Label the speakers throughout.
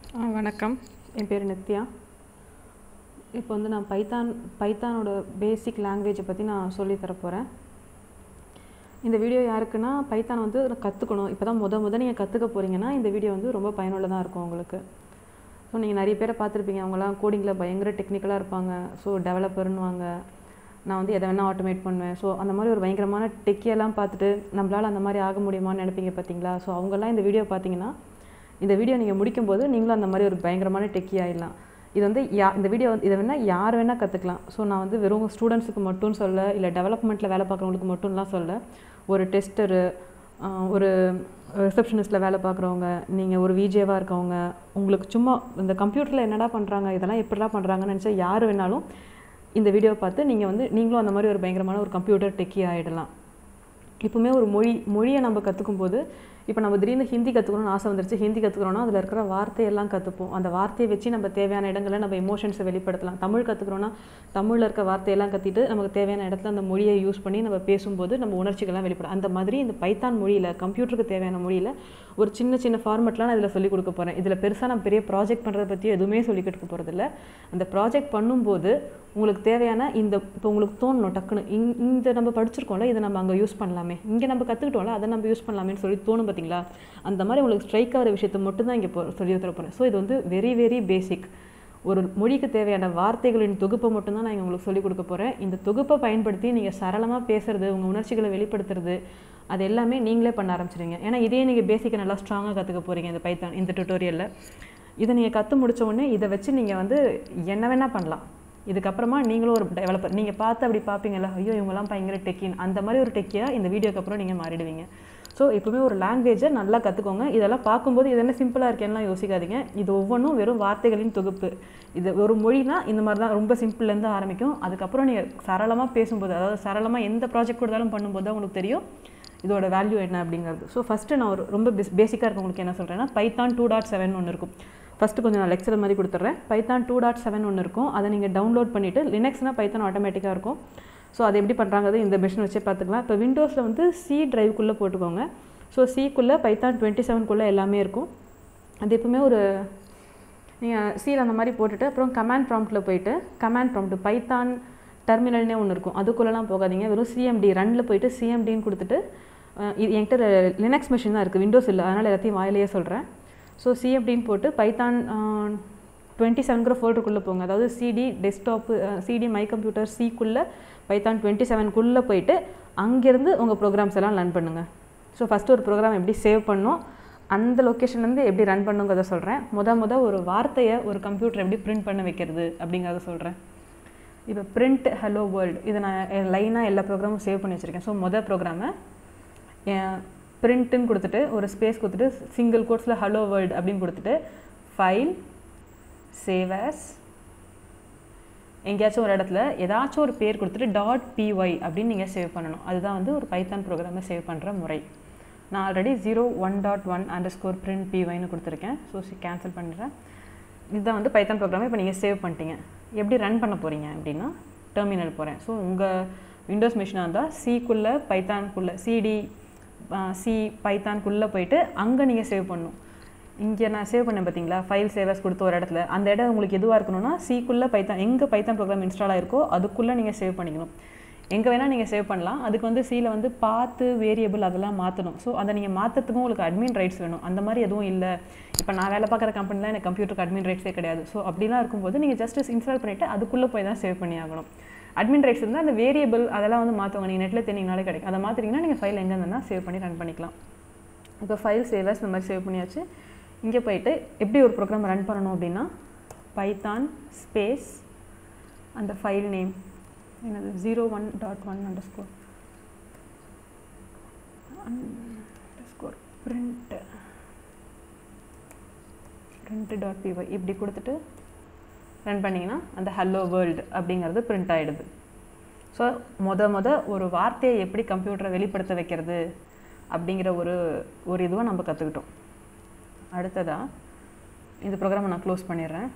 Speaker 1: வணக்கம், என் பேர் நித்யா. இப்போ வந்து நான் பைத்தானோட பேசிக் லாங்குவேஜை பற்றி நான் சொல்லித்தர போகிறேன். இந்த வீடியோ யாருக்குன்னா, பைத்தான் வந்து கற்றுக்கணும், இப்போ தான் முத நீங்கள் கற்றுக்க போகிறீங்கன்னா இந்த வீடியோ வந்து ரொம்ப பயனுள்ளதாக இருக்கும் உங்களுக்கு. ஸோ நீங்கள் நிறைய பேரை பார்த்துருப்பீங்க, அவங்களாம் கோடிங்கில் பயங்கர டெக்னிக்கலாக இருப்பாங்க. ஸோ டெவலப்பர்னுவாங்க, நான் வந்து எதை வேணால் ஆட்டோமேட் பண்ணுவேன். ஸோ அந்த மாதிரி ஒரு பயங்கரமான டெக்கியெல்லாம் பார்த்துட்டு நம்மளால் அந்த மாதிரி ஆக முடியுமான்னு நினைப்பீங்க பார்த்தீங்களா. ஸோ அவங்கெல்லாம் இந்த வீடியோ பார்த்தீங்கன்னா, இந்த வீடியோ நீங்கள் முடிக்கும்போது நீங்களும் அந்த மாதிரி ஒரு பயங்கரமான டெக்கி ஆகிடலாம். இது வந்து இந்த வீடியோ வந்து இதை வேணால் யார் வேணால் கற்றுக்கலாம். ஸோ நான் வந்து வெறும் ஸ்டூடெண்ட்ஸுக்கு மட்டும் சொல்ல, இல்லை டெவலப்மெண்ட்டில் வேலை பார்க்குறவங்களுக்கு மட்டும்லாம் சொல்ல, ஒரு டெஸ்டரு, ஒரு ரிசப்ஷனிஸ்ட்டில் வேலை பார்க்குறவங்க, நீங்கள் ஒரு விஜேவாக இருக்கவங்க, உங்களுக்கு சும்மா இந்த கம்ப்யூட்டரில் என்னடா பண்ணுறாங்க, இதெல்லாம் எப்படிலாம் பண்ணுறாங்கன்னு நினச்சா யார் வேணாலும் இந்த வீடியோவை பார்த்து நீங்களும் அந்த மாதிரி ஒரு பயங்கரமான ஒரு கம்ப்யூட்டர் டெக்கி ஆகிடலாம். இப்போவுமே ஒரு மொழியை நம்ம கற்றுக்கும் போது, இப்போ நம்ம திடீர்னு ஹிந்தி கற்றுக்கணும்னு ஆசை வந்துருச்சு, ஹிந்தி கற்றுக்குறோன்னா அதில் இருக்கிற வார்த்தையெல்லாம் கற்றுப்போம். அந்த வார்த்தையை வச்சு நம்ம தேவையான இடங்களில் நம்ம எமோஷன்ஸை வெளிப்படுத்தலாம். தமிழ் கற்றுக்குறோன்னா தமிழில் இருக்க வார்த்தையெல்லாம் கற்றிட்டு நமக்கு தேவையான இடத்துல அந்த மொழியை யூஸ் பண்ணி நம்ம பேசும்போது நம்ம உணர்ச்சிகள்லாம் வெளிப்படும். அந்த மாதிரி இந்த பைத்தான் மொழியில், கம்ப்யூட்டருக்கு தேவையான மொழியில் ஒரு சின்ன ஃபார்மெட்லாம் நான் இதில் சொல்லிக் கொடுக்க போகிறேன். இதில் பெருசாக நான் பெரிய ப்ராஜெக்ட் பண்ணுறதை பற்றி எதுவுமே சொல்லிக் கொடுக்க போகிறதில்ல. அந்த ப்ராஜெக்ட் பண்ணும்போது உங்களுக்கு தேவையான இப்போ உங்களுக்கு தோணணும் டக்குன்னு, இந்த நம்ம படிச்சிருக்கோம்ல, இதை நம்ம அங்கே யூஸ் பண்ணலாமே, இங்கே நம்ம கற்றுக்கிட்டோம்ல, அதை நம்ம யூஸ் பண்ணலாமேன்னு சொல்லி தோணும் பார்த்தீங்களா. அந்த மாதிரி உங்களுக்கு ஸ்ட்ரைக் ஆகிற விஷயத்தை மட்டும்தான் இங்கே சொல்லி தர போகிறேன். ஸோ இது வந்து வெரி வெரி பேசிக். ஒரு மொழிக்கு தேவையான வார்த்தைகளின் தொகுப்பை மட்டும்தான் நான் உங்களுக்கு சொல்லிக் கொடுக்க போகிறேன். இந்த தொகுப்பை பயன்படுத்தி நீங்கள் சரளமாக பேசுறது, உங்கள் உணர்ச்சிகளை வெளிப்படுத்துறது, அது எல்லாமே நீங்களே பண்ண ஆரம்பிச்சிடுங்க. ஏன்னா இதே நீங்கள் பேசிக்கை நல்லா ஸ்ட்ராங்காக கற்றுக்க போகிறீங்க இந்த பைத்தான் இந்த டுட்டோரியலில். இதை நீங்கள் கற்று முடித்த உடனே இதை வச்சு நீங்கள் வந்து என்ன வேணால் பண்ணலாம். இதுக்கப்புறமா நீங்களும் ஒரு டெவலப்பர், நீங்கள் பார்த்து அப்படி பார்ப்பீங்கல்ல, ஐயோ இவங்கெல்லாம் பயங்கர டெக்கின்னு, அந்த மாதிரி ஒரு டெக்கியாக இந்த வீடியோக்கு அப்புறம் நீங்கள் மாறிடுவீங்க. ஸோ எப்பவுமே ஒரு லாங்குவேஜை நல்லா கற்றுக்கோங்க. இதெல்லாம் பார்க்கும்போது இது என்ன சிம்பிளாக இருக்கேன்னுலாம் யோசிக்காதீங்க. இது ஒவ்வொன்றும் வெறும் வார்த்தைகளின் தொகுப்பு. இது ஒரு மொழினா இந்த மாதிரி தான் ரொம்ப சிம்பிள்லேருந்து ஆரம்பிக்கும். அதுக்கப்புறம் நீங்கள் சரளமாக பேசும்போது, அதாவது சரளமாக எந்த ப்ராஜெக்ட் கொடுத்தாலும் பண்ணும்போது தான் உங்களுக்கு தெரியும் இதோட வேல்யூ என்ன அப்படிங்கிறது. ஸோ ஃபஸ்ட்டு நான் ஒரு ரொம்ப பேசிக்காக இருக்கவங்களுக்கு என்ன சொல்கிறேன்னா, பைத்தான் 2.7 ஒன்று இருக்கும். ஃபஸ்ட்டு கொஞ்சம் நான் லெக்சர் மாதிரி கொடுத்துட்றேன். பைத்தான் 2.7 ஒன்று இருக்கும். அதை நீங்கள் டவுன்லோட் பண்ணிவிட்டு, லினக்ஸ்னால் பைத்தான் ஆட்டோமேட்டிக்காக இருக்கும். ஸோ அதை எப்படி பண்ணுறாங்கிறது இந்த மிஷின் வச்சே பார்த்துக்கலாம். இப்போ விண்டோஸில் வந்து சி டிரைவுக்குள்ளே போட்டுக்கோங்க. ஸோ சிக்குள்ளே பைத்தான் 27க்குள்ளே எல்லாமே இருக்கும். அது எப்பவுமே ஒரு நீங்கள் சியில் அந்த மாதிரி போட்டுட்டு அப்புறம் கமாண்ட் ப்ராம்ப்டில் போயிட்டு, கமாண்ட் ப்ராம்ப்ட் பைத்தான் டெர்மினல்னே ஒன்று இருக்கும், அதுக்குள்ளெலாம் போகாதீங்க. வெறும் சிஎம்டி ரன்னில் போயிட்டு சிஎம்டின்னு கொடுத்துட்டு, இது என்கிட்ட லினக்ஸ் மிஷின் தான் இருக்குது, விண்டோஸ் இல்லை, அதனால் எல்லாத்தையும் வாயிலேயே சொல்கிறேன். ஸோ சிஎம்டின்னு போட்டு பைத்தான் 27ங்கிற ஃபோல்டருக்குள்ளே போங்க. அதாவது cd desktop, cd my computer சிக்குள்ளே பைத்தான் 27க்குள்ளே போயிட்டு அங்கேருந்து உங்கள் ப்ரோக்ராம்ஸ் எல்லாம் ரன் பண்ணுங்கள். ஸோ ஃபஸ்ட்டு ஒரு ப்ரோக்ராம் எப்படி சேவ் பண்ணணும், அந்த லொக்கேஷன்லேருந்து எப்படி ரன் பண்ணுங்கிறத சொல்கிறேன். ஒரு வார்த்தையை ஒரு கம்ப்யூட்டர் எப்படி பிரிண்ட் பண்ண வைக்கிறது அப்படிங்கிறத சொல்கிறேன். இப்போ பிரிண்ட் ஹலோ வேர்ல்டு, இதை நான் லைனாக எல்லா ப்ரோக்ராமும் சேவ் பண்ணி வச்சுருக்கேன். ஸோ ப்ரோக்ராமை பிரிண்ட்டுன்னு கொடுத்துட்டு ஒரு ஸ்பேஸ் கொடுத்துட்டு சிங்கிள் கோட்ஸில் ஹலோ வேர்ல்டு அப்படின்னு கொடுத்துட்டு ஃபைல் சேவ் ஆஸ், எங்கேயாச்சும் ஒரு இடத்துல ஏதாச்சும் ஒரு பேர் கொடுத்துட்டு .py அப்படின்னு நீங்கள் சேவ் பண்ணணும். அதுதான் வந்து ஒரு பைத்தான் ப்ரோக்ராமை சேவ் பண்ணுற முறை. நான் ஆல்ரெடி 01.1_print_py கொடுத்துருக்கேன். ஸோ கேன்சல் பண்ணிடுறேன். இதுதான் வந்து பைத்தான் ப்ரோக்ராமை இப்போ நீங்கள் சேவ் பண்ணிட்டீங்க. எப்படி ரன் பண்ண போகிறீங்க அப்படின்னா, டெர்மினல் போகிறேன். ஸோ உங்கள் விண்டோஸ் மிஷினாக இருந்தால் சிக்குள்ளே பைத்தான்குள்ளே சி பைத்தான்குள்ளே போயிட்டு அங்கே நீங்கள் சேவ் பண்ணணும். இங்கே நான் சேவ் பண்ணேன் பார்த்தீங்களா, ஃபைல் சேவஸ் கொடுத்த ஒரு இடத்துல, அந்த இடம் உங்களுக்கு எதுவாக இருக்கணும்னா சிக்குள்ளே பைத்தான், எங்கே பைத்தான் ப்ரோக்ராம் இன்ஸ்டால் ஆகிருக்கோ அதுக்குள்ளே நீங்கள் சேவ் பண்ணிக்கணும். எங்கே வேணால் நீங்கள் சேவ் பண்ணலாம். அதுக்கு வந்து சியில் வந்து பாத்து வேரியபிள் அதெல்லாம் மாற்றணும். ஸோ அதை நீங்கள் மாற்றத்துக்கும் உங்களுக்கு அட்மின் ரைட்ஸ் வேணும். அந்த மாதிரி எதுவும் இல்லை. இப்போ நான் வேலை பார்க்குற கம்பெனிலாம் எனக்கு கம்ப்யூட்டருக்கு அட்மின் ரைட்ஸே கிடையாது. ஸோ அப்படிலாம் இருக்கும்போது நீங்கள் ஜஸ்ட் இன்ஸ்டால் பண்ணிவிட்டு அதுக்குள்ளே போய் தான் சேவ் பண்ணி ஆகணும். அட்மின் ரைட்ஸ் இருந்தால் அந்த வேரியபிள் அதெல்லாம் வந்து மாற்றுவாங்க. நீங்கள் நெட்டில் தேனிங்கனாலே கிடைக்கும். அதை மாற்றிங்கன்னா நீங்கள் ஃபைல் எங்கே இருந்தால் சேவ் பண்ணி ரன் பண்ணிக்கலாம். இப்போ ஃபைல் சேவஸ் இந்த மாதிரி சேவ் பண்ணியாச்சு. இங்கே போயிட்டு எப்படி ஒரு ப்ரோக்ராம் ரன் பண்ணணும் அப்படின்னா, பைத்தான் ஸ்பேஸ் அந்த ஃபைல் நேம் என்னது 01.1_ print.py இப்படி கொடுத்துட்டு ரன் பண்ணிங்கன்னா அந்த ஹலோ வேர்ல்டு அப்படிங்கிறது பிரிண்ட் ஆகிடுது. ஸோ ஒரு வார்த்தையை எப்படி கம்ப்யூட்டரை வெளிப்படுத்த வைக்கிறது அப்படிங்கிற ஒரு இதுவை நம்ம கற்றுக்கிட்டோம். அடுத்ததாக இந்த ப்ரோக்ராமை நான் க்ளோஸ் பண்ணிடுறேன்.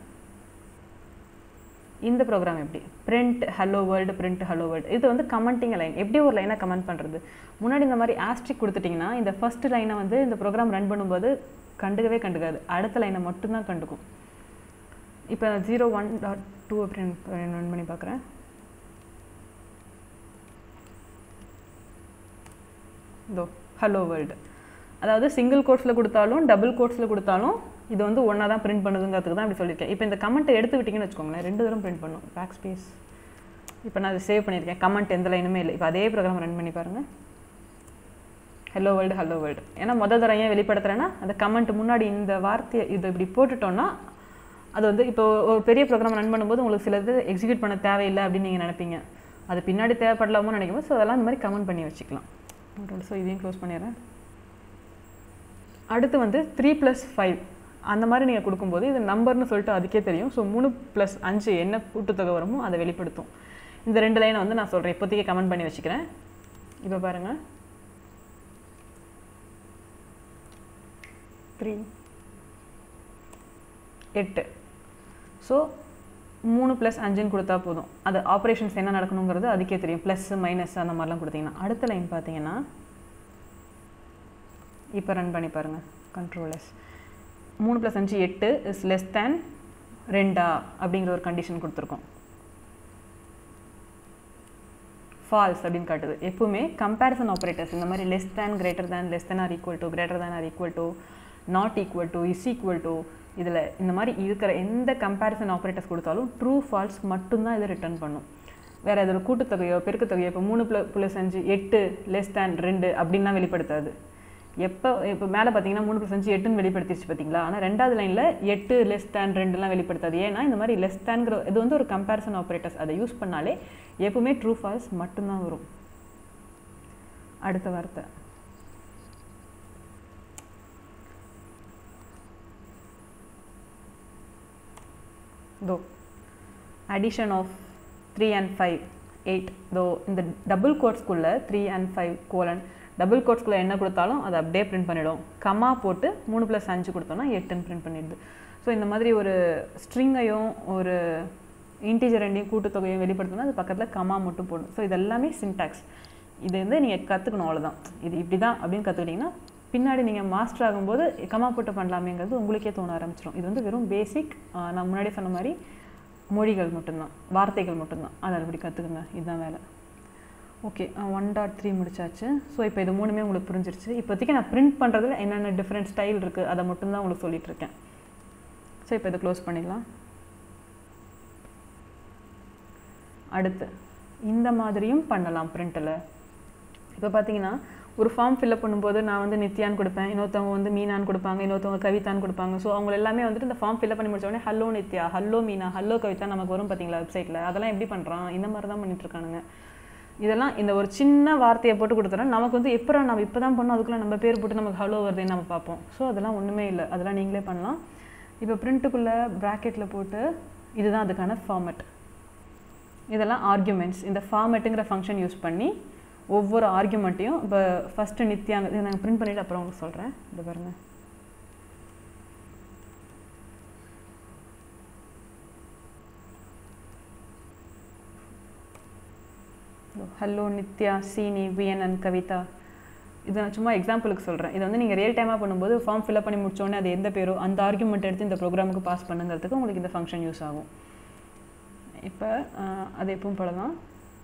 Speaker 1: இந்த ப்ரோக்ராம் எப்படி பிரிண்ட் ஹலோ வேர்ல்டு, இது வந்து கமெண்டிங் லைன். எப்படி ஒரு லைனை கமெண்ட் பண்ணுறது, முன்னாடி இந்த மாதிரி ஆஸ்ட்ரிக் கொடுத்துட்டிங்கன்னா இந்த ஃபஸ்ட்டு லைனை வந்து இந்த ப்ரோக்ராம் ரன் பண்ணும்போது கண்டுக்காது. அடுத்த லைனை மட்டும்தான் கண்டுக்கும். இப்போ 0.1.2 அப்படின்னு ரன் பண்ணி பார்க்குறேன். இதோ ஹலோ வேர்ல்டு. அதாவது சிங்கிள் கோட்ஸில் கொடுத்தாலும் டபுள் கோட்ஸில் கொடுத்தாலும் இது வந்து ஒன்றா தான் பிரிண்ட் பண்ணுதுங்கிறதுக்கு தான் அப்படி சொல்லியிருக்கேன். இப்போ இந்த கமெண்ட்டை எடுத்து விட்டிங்கன்னு வச்சுக்கோங்களேன், 2 தடவை பிரிண்ட் பண்ணும். Back space. இப்போ நான் அதை சேவ் பண்ணியிருக்கேன். கமெண்ட் எந்த லைனுமே இல்லை. இப்போ அதே ப்ரோக்ராம் ரன் பண்ணி பாருங்கள். Hello world. ஏன்னா முதல் தடவை ஏன் வெளிப்படுத்துகிறேன்னா அந்த கமெண்ட் முன்னாடி இந்த வார்த்தையை இது இப்படி போட்டுட்டோன்னா அது வந்து இப்போ ஒரு பெரிய ப்ரோக்ராம் ரன் பண்ணும்போது உங்களுக்கு சிலது எக்ஸிக்யூட் பண்ண தேவையில்லை அப்படின்னு நீங்கள் நினைப்பீங்க. அது பின்னாடி தேவைப்படலாமோ நினைக்கும். ஸோ அதெல்லாம் இந்த மாதிரி கமெண்ட் பண்ணி வச்சுக்கலாம். ஸோ இதையும் க்ளோஸ் பண்ணிடுறேன். அடுத்து வந்து 3+5 அந்த மாதிரி நீங்கள் கொடுக்கும்போது இது நம்பர்னு சொல்லிட்டு அதுக்கே தெரியும். ஸோ 3+5 என்ன கூட்டுத்தொகை வருமோ அதை வெளிப்படுத்தும். இந்த 2 லைனை வந்து நான் சொல்கிறேன், இப்போதைக்கு கமெண்ட் பண்ணி வச்சுக்கிறேன். இப்போ பாருங்கள், 3 8. ஸோ 3+5ன்னு கொடுத்தா போதும். அது ஆப்ரேஷன்ஸ் என்ன நடக்கணுங்கிறது அதுக்கே தெரியும். ப்ளஸ் மைனஸ் அந்த மாதிரிலாம் கொடுத்தீங்கன்னா. அடுத்த லைன் பார்த்தீங்கன்னா இப்போ ரன் பண்ணி பாருங்கள். Ctrl+S. 3+5 8 இஸ் லெஸ் தேன் 2 அப்படிங்கிற ஒரு கண்டிஷன் கொடுத்துருக்கோம். ஃபால்ஸ் அப்படின்னு காட்டுது. எப்பவுமே கம்பேரிசன் ஆப்ரேட்டர்ஸ் இந்த மாதிரி less than, greater than, less than or equal to, greater than or equal to, not equal to, is equal to, இதில் இந்த மாதிரி இருக்கிற எந்த கம்பேரிசன் ஆப்ரேட்டர்ஸ் கொடுத்தாலும் ட்ரூ ஃபால்ஸ் மட்டும்தான் இதை ரிட்டர்ன் பண்ணும். வேறு இதோட கூட்டுத்தொகையோ பெருக்குத்தொகையோ இப்போ 3+5 8 லெஸ் தேன் 2 அப்படின்லாம் வெளிப்படுத்தாது. இப்போ மேலே பார்த்தீங்கன்னா 3+5 8ன்னு வெளிப்படுத்திடுச்சு பார்த்தீங்களா. ஆனால் 2வது லைனில் 8 லெஸ் தேன் 2லாம் வெளிப்படுத்தாது. ஏன்னா இந்த மாதிரி லெஸ் தேன்கிற இது வந்து ஒரு கம்பேரிசன் ஆப்ரேட்டர்ஸ். அதை யூஸ் பண்ணாலே எப்பவுமே ட்ரூ ஃபால்ஸ் மட்டும்தான் வரும். அடுத்த வார்த்தை தோ addition of 3 and 5 8. தோ இந்த டபுள் கோட்ஸ்குள்ளே 3 and 5 கோலன் டபுள் கோட்ஸ்குள்ளே என்ன கொடுத்தாலும் அதை அப்படியே பிரிண்ட் பண்ணிவிடும். கமா போட்டு 3+5 கொடுத்தோன்னா 8ன்னு பிரிண்ட் பண்ணிடுது. ஸோ இந்த மாதிரி ஒரு ஸ்ட்ரிங்கையும் ஒரு இன்டீஜர் ரெண்டையும் கூட்டுத்தொகையும் வெளிப்படுத்தணும்னா அது பக்கத்தில் கமா மட்டும் போடணும். ஸோ இது எல்லாமே சின்டாக்ஸ். இது வந்து நீங்கள் கற்றுக்கணும், அவ்வளோதான். இது இப்படி தான் அப்படின்னு கற்றுக்கிட்டிங்கன்னா பின்னாடி நீங்கள் மாஸ்டர் ஆகும்போது கமா போட்டு பண்ணலாமேங்கிறது உங்களுக்கே தோண ஆரம்பிச்சிடும். இது வந்து வெறும் பேசிக், நான் முன்னாடி சொன்ன மாதிரி மொழிகள் மட்டும்தான், வார்த்தைகள் மட்டும்தான். அதை அப்படி கற்றுக்குங்க. இதுதான் வேலை. ஓகே, 1.3 முடிச்சாச்சு. ஸோ இப்போ இது 3மே உங்களுக்கு புரிஞ்சிருச்சு. இப்போதைக்கு நான் பிரிண்ட் பண்ணுறதுல என்னென்ன டிஃப்ரெண்ட் ஸ்டைல் இருக்குது அதை மட்டும்தான் உங்களுக்கு சொல்லிகிட்ருக்கேன். ஸோ இப்போ இதை க்ளோஸ் பண்ணிடலாம். அடுத்து இந்த மாதிரியும் பண்ணலாம் பிரிண்ட்டில். இப்போ பார்த்தீங்கன்னா ஒரு ஃபார்ம் ஃபில்அப் பண்ணும்போது நான் வந்து நித்யான்னு கொடுப்பேன், இன்னொருத்தவங்க வந்து மீனான்னு கொடுப்பாங்க, இன்னொருத்தவங்க கவிதான்னு கொடுப்பாங்க. ஸோ அவங்க எல்லாமே வந்துட்டு இந்த ஃபார்ம் ஃபில்அப் பண்ணி முடிச்சோடனே hello Nithya, hello Meena, hello Kavitha நமக்கு வரும் பார்த்தீங்களா வெப்சைட்டில். அதெல்லாம் எப்படி பண்ணுறான், இந்த மாதிரி தான் பண்ணிட்டுருக்கானுங்க. இதெல்லாம் இந்த ஒரு சின்ன வார்த்தையை போட்டு கொடுத்துறோம். நமக்கு வந்து எப்போ நம்ம இப்போ தான் பண்ணோம், அதுக்குள்ளே நம்ம பேர் போட்டு நமக்கு ஹலோ வருதுன்னு நம்ம பார்ப்போம். ஸோ அதெல்லாம் ஒன்றுமே இல்லை, அதெல்லாம் நீங்களே பண்ணலாம். இப்போ பிரிண்ட்டுக்குள்ளே ப்ராக்கெட்டில் போட்டு இதுதான் அதுக்கான ஃபார்மெட். இதெல்லாம் ஆர்குமெண்ட்ஸ். இந்த ஃபார்மெட்டுங்கிற ஃபங்க்ஷன் யூஸ் பண்ணி ஒவ்வொரு ஆர்குமெண்ட்டையும் இப்போ ஃபஸ்ட்டு நித்யாங்க இதை நாங்கள் பிரிண்ட் பண்ணிவிட்டு அப்புறம் உங்களுக்கு சொல்கிறேன். இது பாருங்கள், ஹலோ நித்யா, சீனி, விஎன் அண்ட் கவிதா. இதை நான் சும்மா எக்ஸாம்பிளுக்கு சொல்கிறேன். இதை வந்து நீங்கள் ரியல் டைமாக பண்ணும்போது ஃபார்ம் ஃபில்அப் பண்ணி முடிச்சோடனே அது எந்த பேரோ அந்த ஆர்குமெண்ட் எடுத்து இந்த ப்ரோக்ராமுக்கு பாஸ் பண்ணுங்கிறதுக்கு உங்களுக்கு இந்த ஃபங்க்ஷன் யூஸ் ஆகும். இப்போ அது எப்பவும் போல தான்.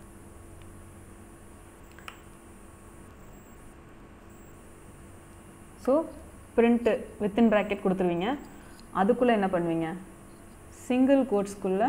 Speaker 1: ஸோ பிரிண்ட்டு வித்தின் ப்ராக்கெட் கொடுத்துருவீங்க. அதுக்குள்ளே என்ன பண்ணுவீங்க, சிங்கிள் கோட்ஸ்குள்ளே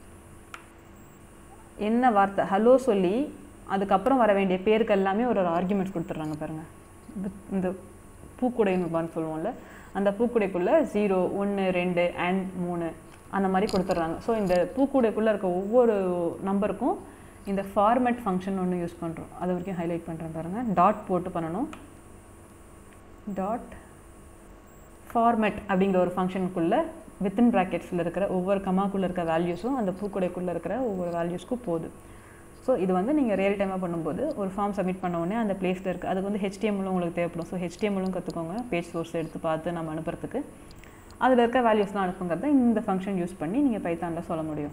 Speaker 1: என்ன வார்த்தை ஹலோ சொல்லி அதுக்கப்புறம் வர வேண்டிய பேருக்கு எல்லாமே ஒரு ஆர்குமெண்ட்ஸ் கொடுத்துட்றாங்க பாருங்கள். இந்த பூக்குடைன்னு சொல்லுவோம்ல, அந்த பூக்குடைக்குள்ளே 0 1 2 and 3 அந்த மாதிரி கொடுத்துட்றாங்க. ஸோ இந்த பூக்குடைக்குள்ளே இருக்க ஒவ்வொரு நம்பருக்கும் இந்த ஃபார்மேட் ஃபங்க்ஷன் ஒன்று யூஸ் பண்ணுறோம். அது வரைக்கும் ஹைலைட் பண்ணுறேன் பாருங்கள். டாட் போட்டு பண்ணணும். டாட் ஃபார்மேட் அப்படிங்கிற ஒரு ஃபங்க்ஷனுக்குள்ளே வித்தின் ப்ராக்கெட்ஸில் இருக்கிற ஒவ்வொரு கமாக்குள்ளே இருக்க வேல்யூஸும் அந்த பூக்குடைக்குள்ளே இருக்கிற ஒவ்வொரு வேல்யூஸ்க்கும் போகுது. ஸோ இது வந்து நீங்கள் ரியல் டைமாக பண்ணும்போது ஒரு ஃபார்ம் சப்மிட் பண்ண உடனே அந்த பிளேஸில் இருக்குது. அதுக்கு வந்து HTML உங்களுக்கு தேவைப்படும். ஸோ HTML கற்றுக்கோங்க, பேஜ் சோர்ஸ் எடுத்து பார்த்து நம்ம அனுப்புறதுக்கு. அதில் இருக்க வேல்யூஸ்லாம் அனுப்புங்கிறத இந்த ஃபங்க்ஷன் யூஸ் பண்ணி நீங்கள் பைத்தானில் சொல்ல முடியும்.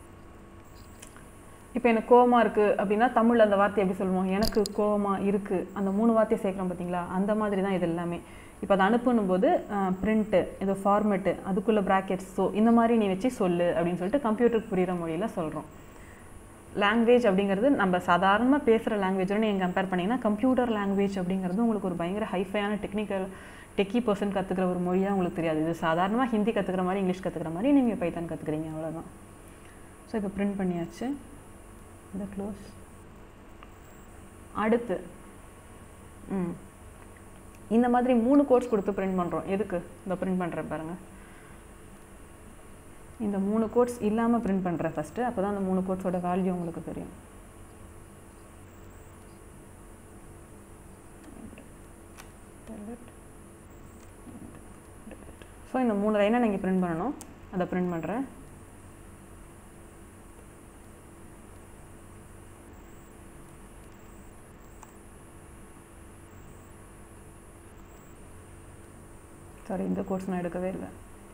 Speaker 1: இப்போ எனக்கு கோவமாக இருக்குது அப்படின்னா தமிழில் அந்த வார்த்தை எப்படி சொல்லுவோம், எனக்கு கோவமாக இருக்குது. அந்த 3 வார்த்தையை சேர்க்குறோம் பார்த்தீங்களா, அந்த மாதிரி தான் இது எல்லாமே. இப்போ அதை அனுப்பும் போது பிரிண்ட்டு ஏதோ ஃபார்மெட்டு அதுக்குள்ளே ப்ராக்கெட்ஸ் ஸோ இந்த மாதிரி நீ வச்சு சொல்லு அப்படின்னு சொல்லிட்டு கம்ப்யூட்டருக்கு புரிகிற மொழியில் சொல்கிறோம். லாங்குவேஜ் அப்படிங்கிறது நம்ம சாதாரணமாக பேசுகிற லாங்குவேஜோட நீங்கள் கம்பேர் பண்ணிங்கன்னா கம்ப்யூட்டர் லாங்குவேஜ் அப்படிங்கிறது உங்களுக்கு ஒரு பயங்கர ஹைஃபையான டெக்கி பர்சன் கற்றுக்கிற ஒரு மொழியாக உங்களுக்கு தெரியாது. இது சாதாரணமாக ஹிந்தி கற்றுக்கிற மாதிரி இங்கிலீஷ் கற்றுக்கிற மாதிரி நீங்கள் பைத்தான் கற்றுக்குறீங்க, அவ்வளோதான். ஸோ இப்போ பிரிண்ட் பண்ணியாச்சு, இதை க்ளோஸ். அடுத்து இந்த மாதிரி 3 கோட்ஸ் கொடுத்து பிரிண்ட் பண்ணுறோம். எதுக்கு இந்த பிரிண்ட் பண்ணுறேன் பாருங்கள். இந்த 3 கோட்ஸ் இல்லாமல் பிரிண்ட் பண்ணுறேன் ஃபஸ்ட்டு, அப்போ தான் அந்த 3 கோட்ஸோட வேல்யூ உங்களுக்கு தெரியும். ஸோ இந்த 3 லைனை நீங்கள் பிரிண்ட் பண்ணணும், அதை பிரிண்ட் பண்ணுறேன். சாரி, இந்த கோர்ஸ் நான் எடுக்கவே இல்லை.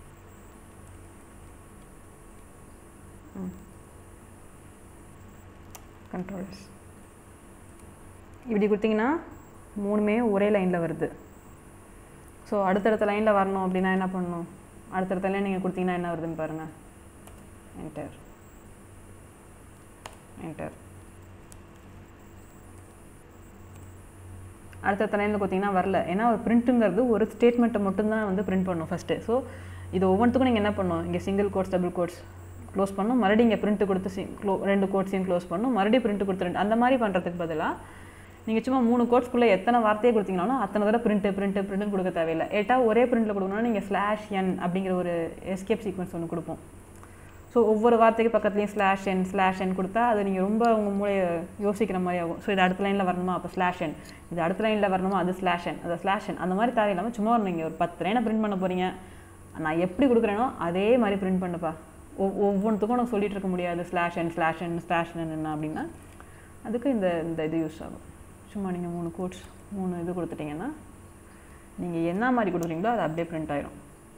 Speaker 1: கண்ட்ரோல்ஸ் இப்படி கொடுத்தீங்கன்னா 3மே ஒரே லைனில் வருது. ஸோ அடுத்தடுத்த லைனில் வரணும் அப்படின்னா என்ன பண்ணணும், அடுத்தடுத்த லைன் நீங்கள் கொடுத்தீங்கன்னா என்ன வருதுன்னு பாருங்கள். Enter enter. அடுத்த லைனில் கொடுத்தீங்கன்னா வரல. ஏன்னா ஒரு பிரிண்ட்டுங்கிறது ஒரு ஸ்டேட்மெண்ட்டை மட்டும்தான் வந்து பிரிண்ட் பண்ணணும் ஃபஸ்ட்டு. ஸோ இது ஒவ்வொன்றுத்துக்கும் நீங்கள் என்ன பண்ணணும், இங்கே single quotes double quotes close பண்ணணும், மறுபடியும் இங்கே பிரிண்ட்டு கொடுத்து 2 கோட்ஸையும் க்ளோஸ் பண்ணணும், மறுபடியும் பிரிண்ட்டு கொடுத்து 2. அந்த மாதிரி பண்ணுறதுக்கு பதிலாக நீங்கள் சும்மா 3 கோட்ஸ்க்குள்ளே எத்தனை வார்த்தையை கொடுத்தீங்கனாலும் அத்தனை தடவை பிரிண்ட்டு கொடுக்க தேவையில்லை. ஒரே பிரிண்ட்டில் கொடுக்கணும்னா நீங்கள் /n அப்படிங்கிற ஒரு எஸ்கேப் சீக்வன்ஸ் ஒன்று கொடுப்போம். ஸோ ஒவ்வொரு வார்த்தைக்கு பக்கத்துலேயும் /n கொடுத்தா அது நீங்கள் ரொம்ப உங்கள் மூளையை யோசிக்கிற மாதிரி ஆகும். ஸோ இது அடுத்த லைனில் வரணுமா, அப்போ /n, இது அடுத்த லைனில் வரணுமா, அது /n, அது /n, அந்த மாதிரி தேவையில்லாமல் சும்மா நீங்கள் ஒரு 10 லைனை பிரிண்ட் பண்ண போகிறீங்க, நான் எப்படி கொடுக்குறேனோ அதே மாதிரி பிரிண்ட் பண்ணுப்பா. ஒவ்வொன்றுத்துக்கும் நான் சொல்லிகிட்டு இருக்க முடியாது /n அப்படின்னா அதுக்கு இந்த இது யூஸ் ஆகும். சும்மா நீங்கள் 3 கோட்ஸ் 3 இது கொடுத்துட்டிங்கன்னா நீங்கள் என்ன மாதிரி கொடுக்குறீங்களோ அது அப்படியே பிரிண்ட் ஆயிரும்.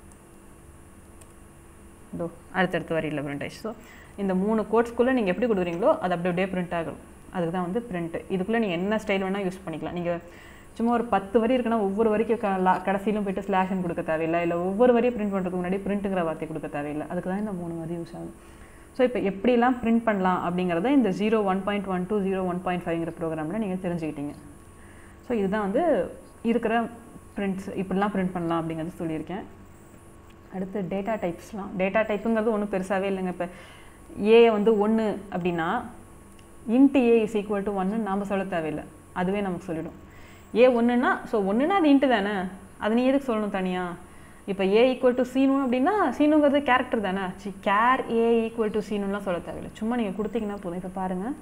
Speaker 1: இதோ அடுத்தடுத்து வரியில் பிரிண்ட் ஆயிடுச்சு. ஸோ இந்த 3 கோட்ஸ்க்குள்ளே நீங்கள் எப்படி கொடுக்குறீங்களோ அது அப்படியே பிரிண்ட் ஆகும். அதுக்கு தான் வந்து பிரிண்ட்டு. இதுக்குள்ளே நீங்கள் என்ன ஸ்டைல் வேணால் யூஸ் பண்ணிக்கலாம். நீங்கள் சும்மா ஒரு 10 வரி இருக்குன்னா ஒவ்வொரு வரிக்கும் கடைசியிலும் போய்ட்டு /n கொடுக்க தேவையில்லை, இல்லை ஒவ்வொரு வரியும் பிரிண்ட் பண்ணுறதுக்கு முன்னாடி பிரிண்ட்டுங்கிற வார்த்தை கொடுக்க தேவையில்லை. அதுக்கு தான் இந்த 3 வரி யூஸ் ஆகும். ஸோ இப்போ எப்படிலாம் பிரிண்ட் பண்ணலாம் அப்படிங்கிறத இந்த 01.12 01.5ங்கிற ப்ரோக்ராமில் நீங்கள் தெரிஞ்சுக்கிட்டீங்க. ஸோ இதுதான் வந்து இருக்கிற பிரிண்ட்ஸ், இப்படிலாம் பிரிண்ட் பண்ணலாம் அப்படிங்கிறது சொல்லியிருக்கேன். அடுத்து டேட்டா டைப்ஸ்லாம். டேட்டா டைப்புங்கிறது ஒன்றும் பெருசாகவே இல்லைங்க. இப்போ ஏ வந்து 1 அப்படின்னா int a is equal to 1 நாம் சொல்ல தேவையில்லை, அதுவே நமக்கு சொல்லிடும். ஏ 1ன்னா ஸோ 1ன்னா அது இன்ட்டு தானே, அது நீ எதுக்கு சொல்லணும் தனியாக. இப்போ a ஈக்குவல் டு சீனு அப்படின்னா சீனுங்கிறது கேரக்டர் தானே, கேர் a ஈக்குவல் டு சீனுலாம் சொல்ல தேவையில்லை, சும்மா நீங்கள் கொடுத்தீங்கன்னா போதும். இப்போ பாருங்கள்,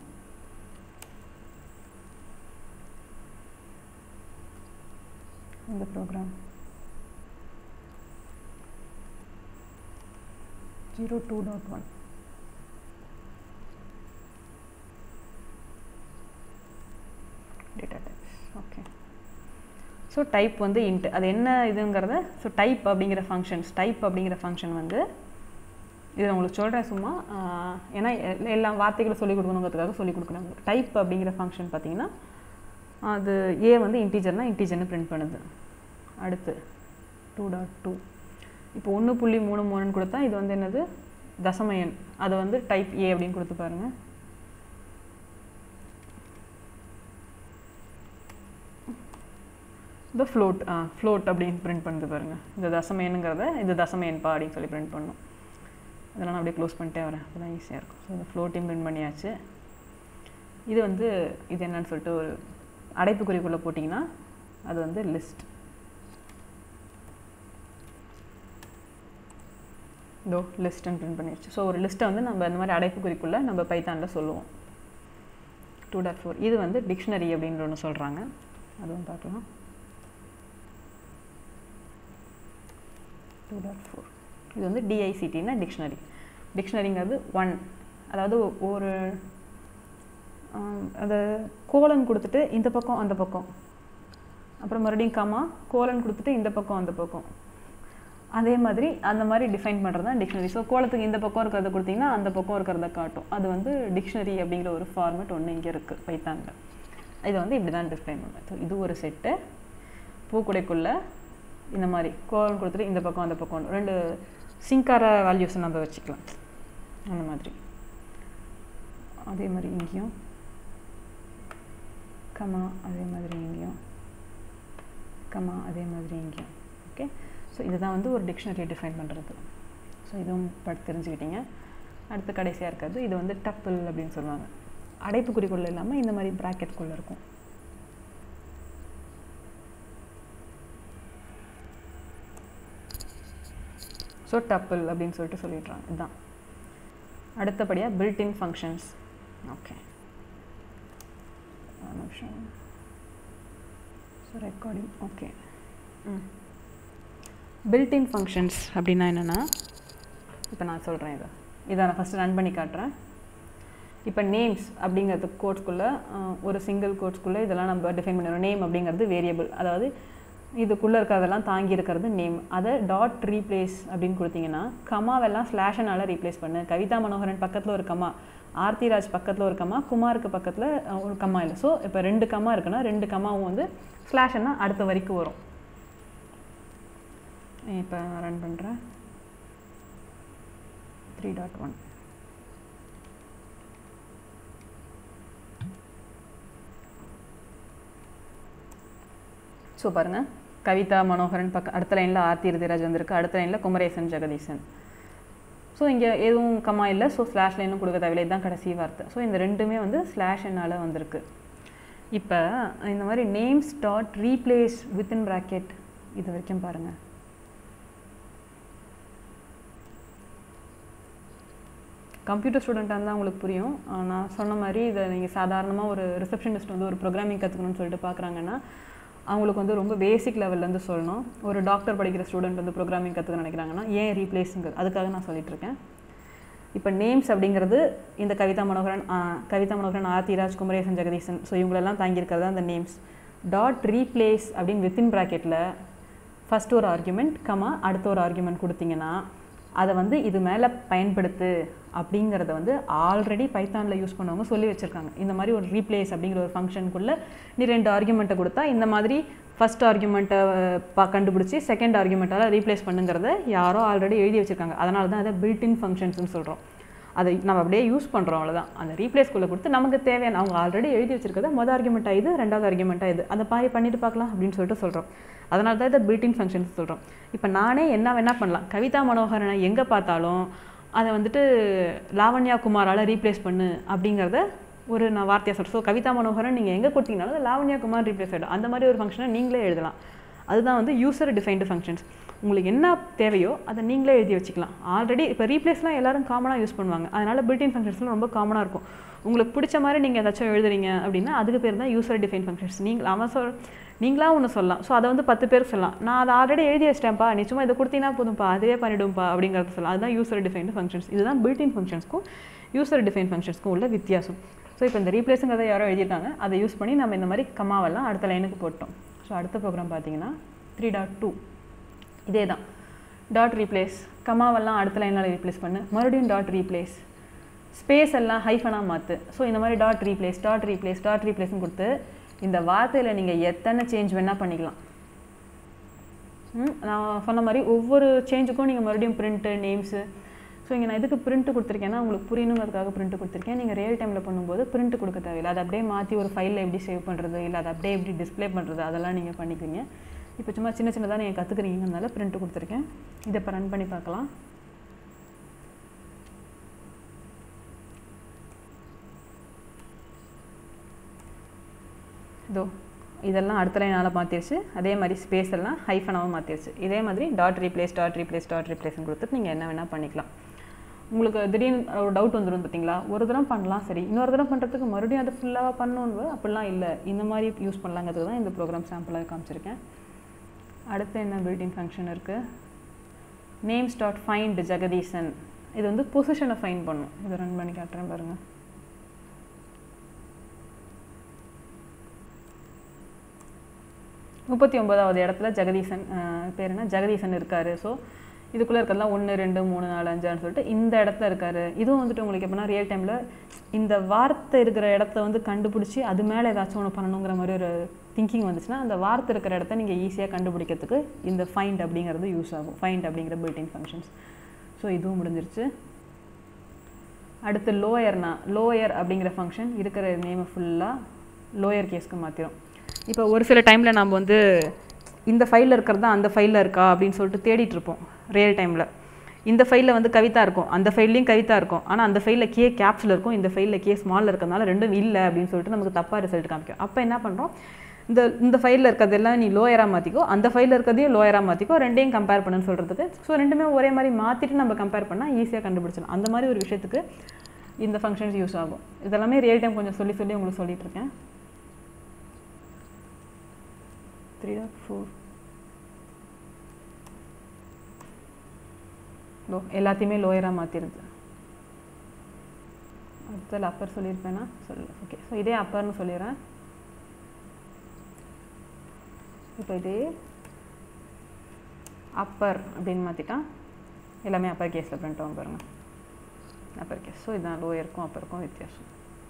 Speaker 1: இந்த program 02.1 data types. Okay, so type வந்து இன்ட், அது என்ன இதுங்கிறத. ஸோ டைப் அப்படிங்கிற ஃபங்க்ஷன் வந்து இது நான் உங்களுக்கு சொல்கிறேன் சும்மா, ஏன்னா எல்லா வார்த்தைகளும் சொல்லிக் கொடுக்கணுங்கிறதுக்காக சொல்லிக் கொடுக்குறாங்க. டைப் அப்படிங்கிற ஃபங்க்ஷன் பார்த்தீங்கன்னா அது ஏ வந்து இன்டீஜர்னு பிரிண்ட் பண்ணுது. அடுத்து 2.2 இப்போ 1.33 கொடுத்தா இது வந்து என்னது, தசம எண், அதை வந்து டைப் ஏ அப்படின்னு கொடுத்து பாருங்கள். இந்த ஃப்ளோட் அப்படின்னு பிரிண்ட் பண்ணுது பாருங்கள். இந்த தசம எண்ணுங்கிறத இது தசம எண்பா அப்படின்னு சொல்லி பிரிண்ட் பண்ணணும். அதெல்லாம் நான் அப்படியே க்ளோஸ் பண்ணிட்டே வரேன், அப்போ தான் ஈஸியாக இருக்கும். ஸோ இந்த ஃப்ளோட்டையும் பிரிண்ட் பண்ணியாச்சு. இது வந்து இது என்னன்னு சொல்லிட்டு ஒரு அடைப்புக்குறிக்குள்ளே போட்டிங்கன்னா அது வந்து லிஸ்ட். இதோ லிஸ்ட்டுன்னு பிரிண்ட் பண்ணிடுச்சு. ஸோ ஒரு லிஸ்ட்டை வந்து நம்ம இந்த மாதிரி அடைப்புக்குறிக்குள்ளே நம்ம பைத்தானில் சொல்லுவோம். 2.4 இது வந்து டிக்ஷனரி அப்படின்ற ஒன்று சொல்கிறாங்க, அதுவும் பார்க்கலாம். 2.4 இது வந்து டிஐசிடினா டிக்ஷனரி. டிக்ஷனரிங்கிறது 1, அதாவது ஒரு அதை கோலன் கொடுத்துட்டு இந்த பக்கம் அந்த பக்கம், அப்புறம் மறுபடியும் கமா கோலன் கொடுத்துட்டு இந்த பக்கம் அந்த பக்கம், அதே மாதிரி அந்த மாதிரி டிஃபைன் பண்ணுறது தான் டிக்ஷனரி. ஸோ கோலத்துக்கு இந்த பக்கம் இருக்கிறத கொடுத்தீங்கன்னா அந்த பக்கம் இருக்கிறத காட்டும். அது வந்து டிக்ஷனரி அப்படிங்கிற ஒரு ஃபார்மேட் ஒன்று இங்கே இருக்குது பைத்தானில். இதை வந்து இப்படி தான் டிஃபைன் பண்ணுவேன். ஸோ இது ஒரு செட்டு. பூக்குடைக்குள்ளே இந்த மாதிரி கோலன் கொடுத்துட்டு இந்த பக்கம் அந்த பக்கம் ரெண்டு சிங்கார வேல்யூஸ் நம்ம வச்சுக்கலாம் அந்த மாதிரி. அதே மாதிரி இங்கேயும் கமா, அதே மாதிரி இங்கேயும் கமா, அதே மாதிரி இங்கேயும். ஓகே, ஸோ இதுதான் வந்து ஒரு டிக்ஷனரி டிஃபைன் பண்ணுறது. ஸோ இதுவும் தெரிஞ்சுக்கிட்டீங்க. அடுத்து கடைசியாக இருக்கிறது இது வந்து டப்பிள் அப்படின்னு சொல்லுவாங்க. அடைப்புக்குறிக்குள்ளே இல்லாமல் இந்த மாதிரி ப்ராக்கெட்குள்ளே இருக்கும். ஸோ டப்பிள் அப்படின்னு சொல்லிட்டு சொல்லிடுறாங்க. இதுதான் அடுத்தபடியாக பில்ட்-இன் ஃபங்க்ஷன்ஸ். ஓகே, நிமிஷம். So recording. Okay, built in functions அப்படின்னா என்னென்னா, இப்போ நான் சொல்கிறேன் இதை நான் ஃபஸ்ட்டு ரன் பண்ணி காட்டுறேன். இப்போ நேம்ஸ் அப்படிங்கிறது கோட்ஸ்குள்ளே ஒரு சிங்கிள் கோட்ஸ்குள்ளே இதெல்லாம் நம்ம டிஃபைன் பண்ணிடுறோம். நேம் அப்படிங்கிறது வேரியபிள், அதாவது இதுக்குள்ளே இருக்கிறதெல்லாம் தாங்கி இருக்கிறது நேம். அதை டாட் ரீப்ளேஸ் அப்படின்னு கொடுத்தீங்கன்னா கமாவெல்லாம் ஸ்லாஷனால் ரீப்ளேஸ் பண்ணு. கவிதா மனோகரன் பக்கத்தில் ஒரு கமா, ஆர்த்திராஜ் பக்கத்தில் ஒரு கமா, குமாருக்கு பக்கத்தில் ஒரு கமா இல்லை. ஸோ இப்போ 2 கமா இருக்குன்னா 2 கமாவும் வந்து ஸ்லாஷ்னா அடுத்த வரைக்கும் வரும். இப்போ நான் ரன் பண்ணுறேன். 3.1. ஸோ பாருங்கள், கவிதா மனோகரன் அடுத்த லைனில் ஆர்த்தி ரிதிராஜ் வந்திருக்கு, அடுத்த லைனில் குமரேசன் ஜெகதீசன். ஸோ இங்கே எதுவும் கமா இல்லை, ஸோ ஸ்லாஷ் லைனும் கொடுக்க தேவையில்லை, இதுதான் கடைசி வார்த்தை. ஸோ இந்த ரெண்டுமே வந்து ஸ்லாஷ் என்னால் வந்திருக்கு. இப்போ இந்த மாதிரி names dot replace within bracket இது வரைக்கும் பாருங்கள். கம்ப்யூட்டர் ஸ்டூடெண்ட்டாக இருந்தால் உங்களுக்கு புரியும். நான் சொன்ன மாதிரி இதை நீங்கள் சாதாரணமாக ஒரு ரிசப்ஷனிஸ்ட் வந்து ஒரு ப்ரோக்ராமிங் கற்றுக்கணும்னு சொல்லிட்டு பார்க்குறாங்கன்னா அவங்களுக்கு வந்து ரொம்ப பேசிக் லெவல்லேருந்து சொல்லணும். ஒரு டாக்டர் படிக்கிற ஸ்டூடெண்ட் வந்து ப்ரோக்ராமிங் கற்றுக்க நினைக்கிறாங்கன்னா ஏன் ரீப்ளேஸுங்கிறது அதுக்காக நான் சொல்லிகிட்ருக்கேன். இப்போ நேம்ஸ் அப்படிங்கிறது இந்த கவிதா மனோகரன், ஆர்த்திராஜ், குமரேசன், ஜெகதீசன், ஸோ இவங்களெல்லாம் தாங்கியிருக்கிறது அந்த நேம்ஸ். டாட் ரீப்ளேஸ் அப்படின்னு வித்தின் ப்ராக்கெட்டில் ஃபஸ்ட்டு ஒரு ஆர்குமெண்ட் கமா அடுத்த ஒரு ஆர்குமெண்ட் கொடுத்தீங்கன்னா அதை வந்து இது மேலே பயன்படுத்து அப்படிங்கிறத வந்து ஆல்ரெடி பைத்தானில் யூஸ் பண்ணவங்க சொல்லி வச்சுருக்காங்க. இந்த மாதிரி ஒரு ரீப்ளேஸ் அப்படிங்கிற ஒரு ஃபங்க்ஷனுக்குள்ளே நீ 2 ஆர்குமெண்ட்டை கொடுத்தா இந்த மாதிரி ஃபஸ்ட் ஆர்குமெண்ட்டை கண்டுபிடிச்சி செகண்ட் ஆர்குமெண்ட்டால் ரீப்ளேஸ் பண்ணுங்கிறத யாரோ ஆல்ரெடி எழுதி வச்சுருக்காங்க. அதனால தான் அதை பில்ட்-இன் ஃபங்க்ஷன்ஸ்னு சொல்கிறோம். அதை நம்ம அப்படியே யூஸ் பண்ணுறோம், அவ்வளோதான். அந்த ரீப்ளேஸ்குள்ளே கொடுத்து நமக்கு தேவையான அவங்க ஆல்ரெடி எழுதி வச்சுருக்கிறத மொதல் ஆர்குமெண்ட்டாக இது, ரெண்டாவது ஆர்குமெண்ட்டாக இது, அதை பண்ணிட்டு பார்க்கலாம் அப்படின்னு சொல்லிட்டு சொல்கிறோம். அதனால தான் இதை பில்ட்-இன் ஃபங்க்ஷன்ஸ் சொல்கிறோம். இப்போ நானே என்ன வேணால் பண்ணலாம். கவிதா மனோகரனை எங்கே பார்த்தாலும் அதை வந்துட்டு லாவண்யா குமாரால் ரீப்ளேஸ் பண்ணு அப்படிங்கிறத ஒரு நான் வார்த்தையாக சொல்கிறேன். ஸோ கவிதா மனோகரன் நீங்கள் எங்கே கொடுத்தீங்கனாலும் அது லாவண்யா குமார் ரீப்ளேஸ் ஆகிடும். அந்த மாதிரி ஒரு ஃபங்க்ஷனை நீங்களே எழுதலாம். அதுதான் வந்து யூசர் டிஃபைன்டு ஃபங்க்ஷன்ஸ். உங்களுக்கு என்ன தேவையோ அதை நீங்களே எழுதி வச்சுக்கலாம். ஆல்ரெடி இப்போ ரீப்ளேஸ்லாம் எல்லோரும் காமனாக யூஸ் பண்ணுவாங்க. அதனால் பில்ட்-இன் ஃபங்க்ஷன்ஸ்லாம் ரொம்ப காமனாக இருக்கும். உங்களுக்கு பிடிச்ச மாதிரி நீங்கள் ஏதாச்சும் எழுதுறீங்க அப்படின்னா அதுக்கு பேர் தான் யூசர் டிஃபைன் ஃபங்க்ஷன்ஸ். நீங்களாக ஒன்று சொல்லலாம். ஸோ அதை வந்து 10 பேர் சொல்லலாம். நான் அதை ஆல்ரெடி எழுதி வச்சிட்டேன்ப்பா, நீ சும்மா இதை கொடுத்தீங்கன்னா போதும்ப்பா, அதுவே பண்ணிவிடும்ப்பா அப்படிங்கிறத சொல்லலாம். அதுதான் யூசர் டிஃபைன்டு ஃபங்க்ஷன்ஸ். இதுதான் பில்ட்-இன் ஃபங்க்ஷன்ஸ்க்கும் யூசர் டிஃபைன் ஃபங்க்ஷன்ஸ்க்கும் உள்ள வித்தியாசம். ஸோ இப்போ இந்த ரீப்ளேஸுங்கிறத யாரோ எழுதிட்டாங்க, அதை யூஸ் பண்ணி நம்ம இந்த மாதிரி கமாவெல்லாம் அடுத்த லைனுக்கு போட்டோம். ஸோ அடுத்த ப்ரோக்ராம் பார்த்தீங்கன்னா 3.2 இதே தான். டாட் ரீப்ளேஸ் கமாவெல்லாம் அடுத்த லைனில் ரீப்ளேஸ் பண்ணு, மறுபடியும் டாட் ரீப்ளேஸ், ஸ்பேஸ் எல்லாம் ஹைஃபனாக மாற்று. ஸோ இந்த மாதிரி டாட் ரீப்ளேஸ்னு கொடுத்து இந்த வார்த்தையில் நீங்கள் எத்தனை சேஞ்ச் வேணால் பண்ணிக்கலாம். நான் சொன்ன மாதிரி ஒவ்வொரு சேஞ்சுக்கும் நீங்கள் மறுபடியும் பிரிண்ட்டு நேம்ஸு. ஸோ இங்கே நான் இதுக்கு பிரிண்ட்டு கொடுத்துருக்கேன்னா உங்களுக்கு புரியணுங்கிறதுக்காக பிரிண்ட்டு கொடுத்துருக்கேன். நீங்கள் ரியல் டைமில் பண்ணும்போது பிரிண்ட்டு கொடுக்க தேவையில்லை. அதை அப்படியே மாற்றி ஒரு ஃபைலில் எப்படி சேவ் பண்ணுறது, இல்லை அதை அப்படியே எப்படி டிஸ்பிளே பண்ணுறது, அதெல்லாம் நீங்கள் பண்ணிக்கிறீங்க. இப்போ சும்மா சின்னதாக நீங்கள் கற்றுக்குறீங்கனால பிரிண்ட்டு கொடுத்துருக்கேன். இதை இப்போ ரன் பண்ணி பார்க்கலாம். இதோ இதெல்லாம் அடுத்த லைனால் மாற்றிடுச்சு. அதே மாதிரி ஸ்பேஸ் எல்லாம் ஹைஃபனாகவும் மாற்றிடுச்சு. இதே மாதிரி டாட் ரீப்ளேஸ்னு கொடுத்துட்டு நீங்கள் என்ன வேணால் பண்ணிக்கலாம். உங்களுக்கு திடீர்னு ஒரு டவுட் வந்துடும் பார்த்தீங்களா, ஒரு தடவை பண்ணலாம் சரி, இன்னொரு தடவை பண்ணுறதுக்கு மறுபடியும் அதை ஃபுல்லாக பண்ணணுன்னு அப்படிலாம் இல்லை. இந்த மாதிரி யூஸ் பண்ணலாங்கிறது தான் இந்த ப்ரோக்ராம் சாம்பிளாக காமிச்சிருக்கேன். அடுத்து என்ன பில்ட்-இன் ஃபங்க்ஷன் இருக்குது, நேம்ஸ் டாட் ஃபைண்ட் ஜெகதீசன். இது வந்து பொசிஷனை ஃபைண்ட் பண்ணும். இதை ரன் பண்ணி காட்டுறேன் பாருங்கள். முப்பத்தி 39வது இடத்துல ஜெகதீசன் பேர் என்ன ஜெகதீசன் இருக்கார். ஸோ இதுக்குள்ளே இருக்கிறதுலாம் 1 2 3 4 5 சொல்லிட்டு இந்த இடத்துல இருக்கார். இதுவும் வந்துட்டு உங்களுக்கு எப்படின்னா ரியல் டைமில் இந்த வார்த்தை இருக்கிற இடத்த வந்து கண்டுபிடிச்சி அது மேலே ஏதாச்சும் ஒன்று பண்ணணுங்கிற மாதிரி ஒரு திங்கிங் வந்துச்சுன்னா அந்த வார்த்தை இருக்கிற இடத்த நீங்கள் ஈஸியாக கண்டுபிடிக்கிறதுக்கு இந்த ஃபைண்ட் அப்படிங்கிறது யூஸ் ஆகும். ஃபைண்ட் அப்படிங்கிற பில்ட்-இன் ஃபங்க்ஷன்ஸ். ஸோ இதுவும் முடிஞ்சிருச்சு. அடுத்து லோயர் அப்படிங்கிற ஃபங்க்ஷன் இருக்கிற நேமை ஃபுல்லாக லோயர் கேஸ்க்கு மாற்றிடும். இப்போ ஒரு சில டைமில் நம்ம வந்து இந்த ஃபைலில் இருக்கிறது தான் அந்த ஃபைலில் இருக்கா அப்படின்னு சொல்லிட்டு தேடிட்டு இருப்போம் ரியல் டைமில். இந்த ஃபைலில் வந்து கவிதா இருக்கும், அந்த ஃபைல்லையும் கவிதா இருக்கும், ஆனால் அந்த ஃபைலில் கே கேப்ஸில் இருக்கும், இந்த ஃபைலில் கே ஸ்மாலில் இருக்கிறதுனால ரெண்டும் இல்லை அப்படின்னு சொல்லிட்டு நமக்கு தப்பாக ரிசல்ட் காமிக்கும். அப்போ என்ன பண்ணுறோம், இந்த ஃபைலில் இருக்கிறதெல்லாம் நீ லோயராக மாற்றிக்கோ, அந்த ஃபைலில் இருக்கிறதையும் லோயராக மாற்றிக்கோ, ரெண்டையும் கம்பேர் பண்ணுன்னு சொல்கிறதுக்கு. ஸோ ரெண்டுமே ஒரே மாதிரி மாற்றிட்டு நம்ம கம்பேர் பண்ணால் ஈஸியாக கண்டுபிடிச்சிடலாம். அந்த மாதிரி ஒரு விஷயத்துக்கு இந்த ஃபங்க்ஷன்ஸ் யூஸ் ஆகும். இதெல்லாமே ரியல் டைம் கொஞ்சம் சொல்லி உங்களுக்கு சொல்லிட்டு இருக்கேன். 3.4 எல்லாத்தையுமே லோயராக மாற்றிடுது. அடுத்தது அப்பர் சொல்லியிருப்பேன்னா ஓகே. ஸோ இதே அப்பர்னு சொல்லிடுறேன். இப்போ இதே அப்பர் அப்படின்னு மாற்றிட்டா எல்லாமே அப்பர் கேஸில் பிரிண்ட் ஆகும் பாருங்கள், அப்பர் கேஸ். ஸோ இதுதான் லோயருக்கும் அப்பருக்கும் வித்தியாசம்.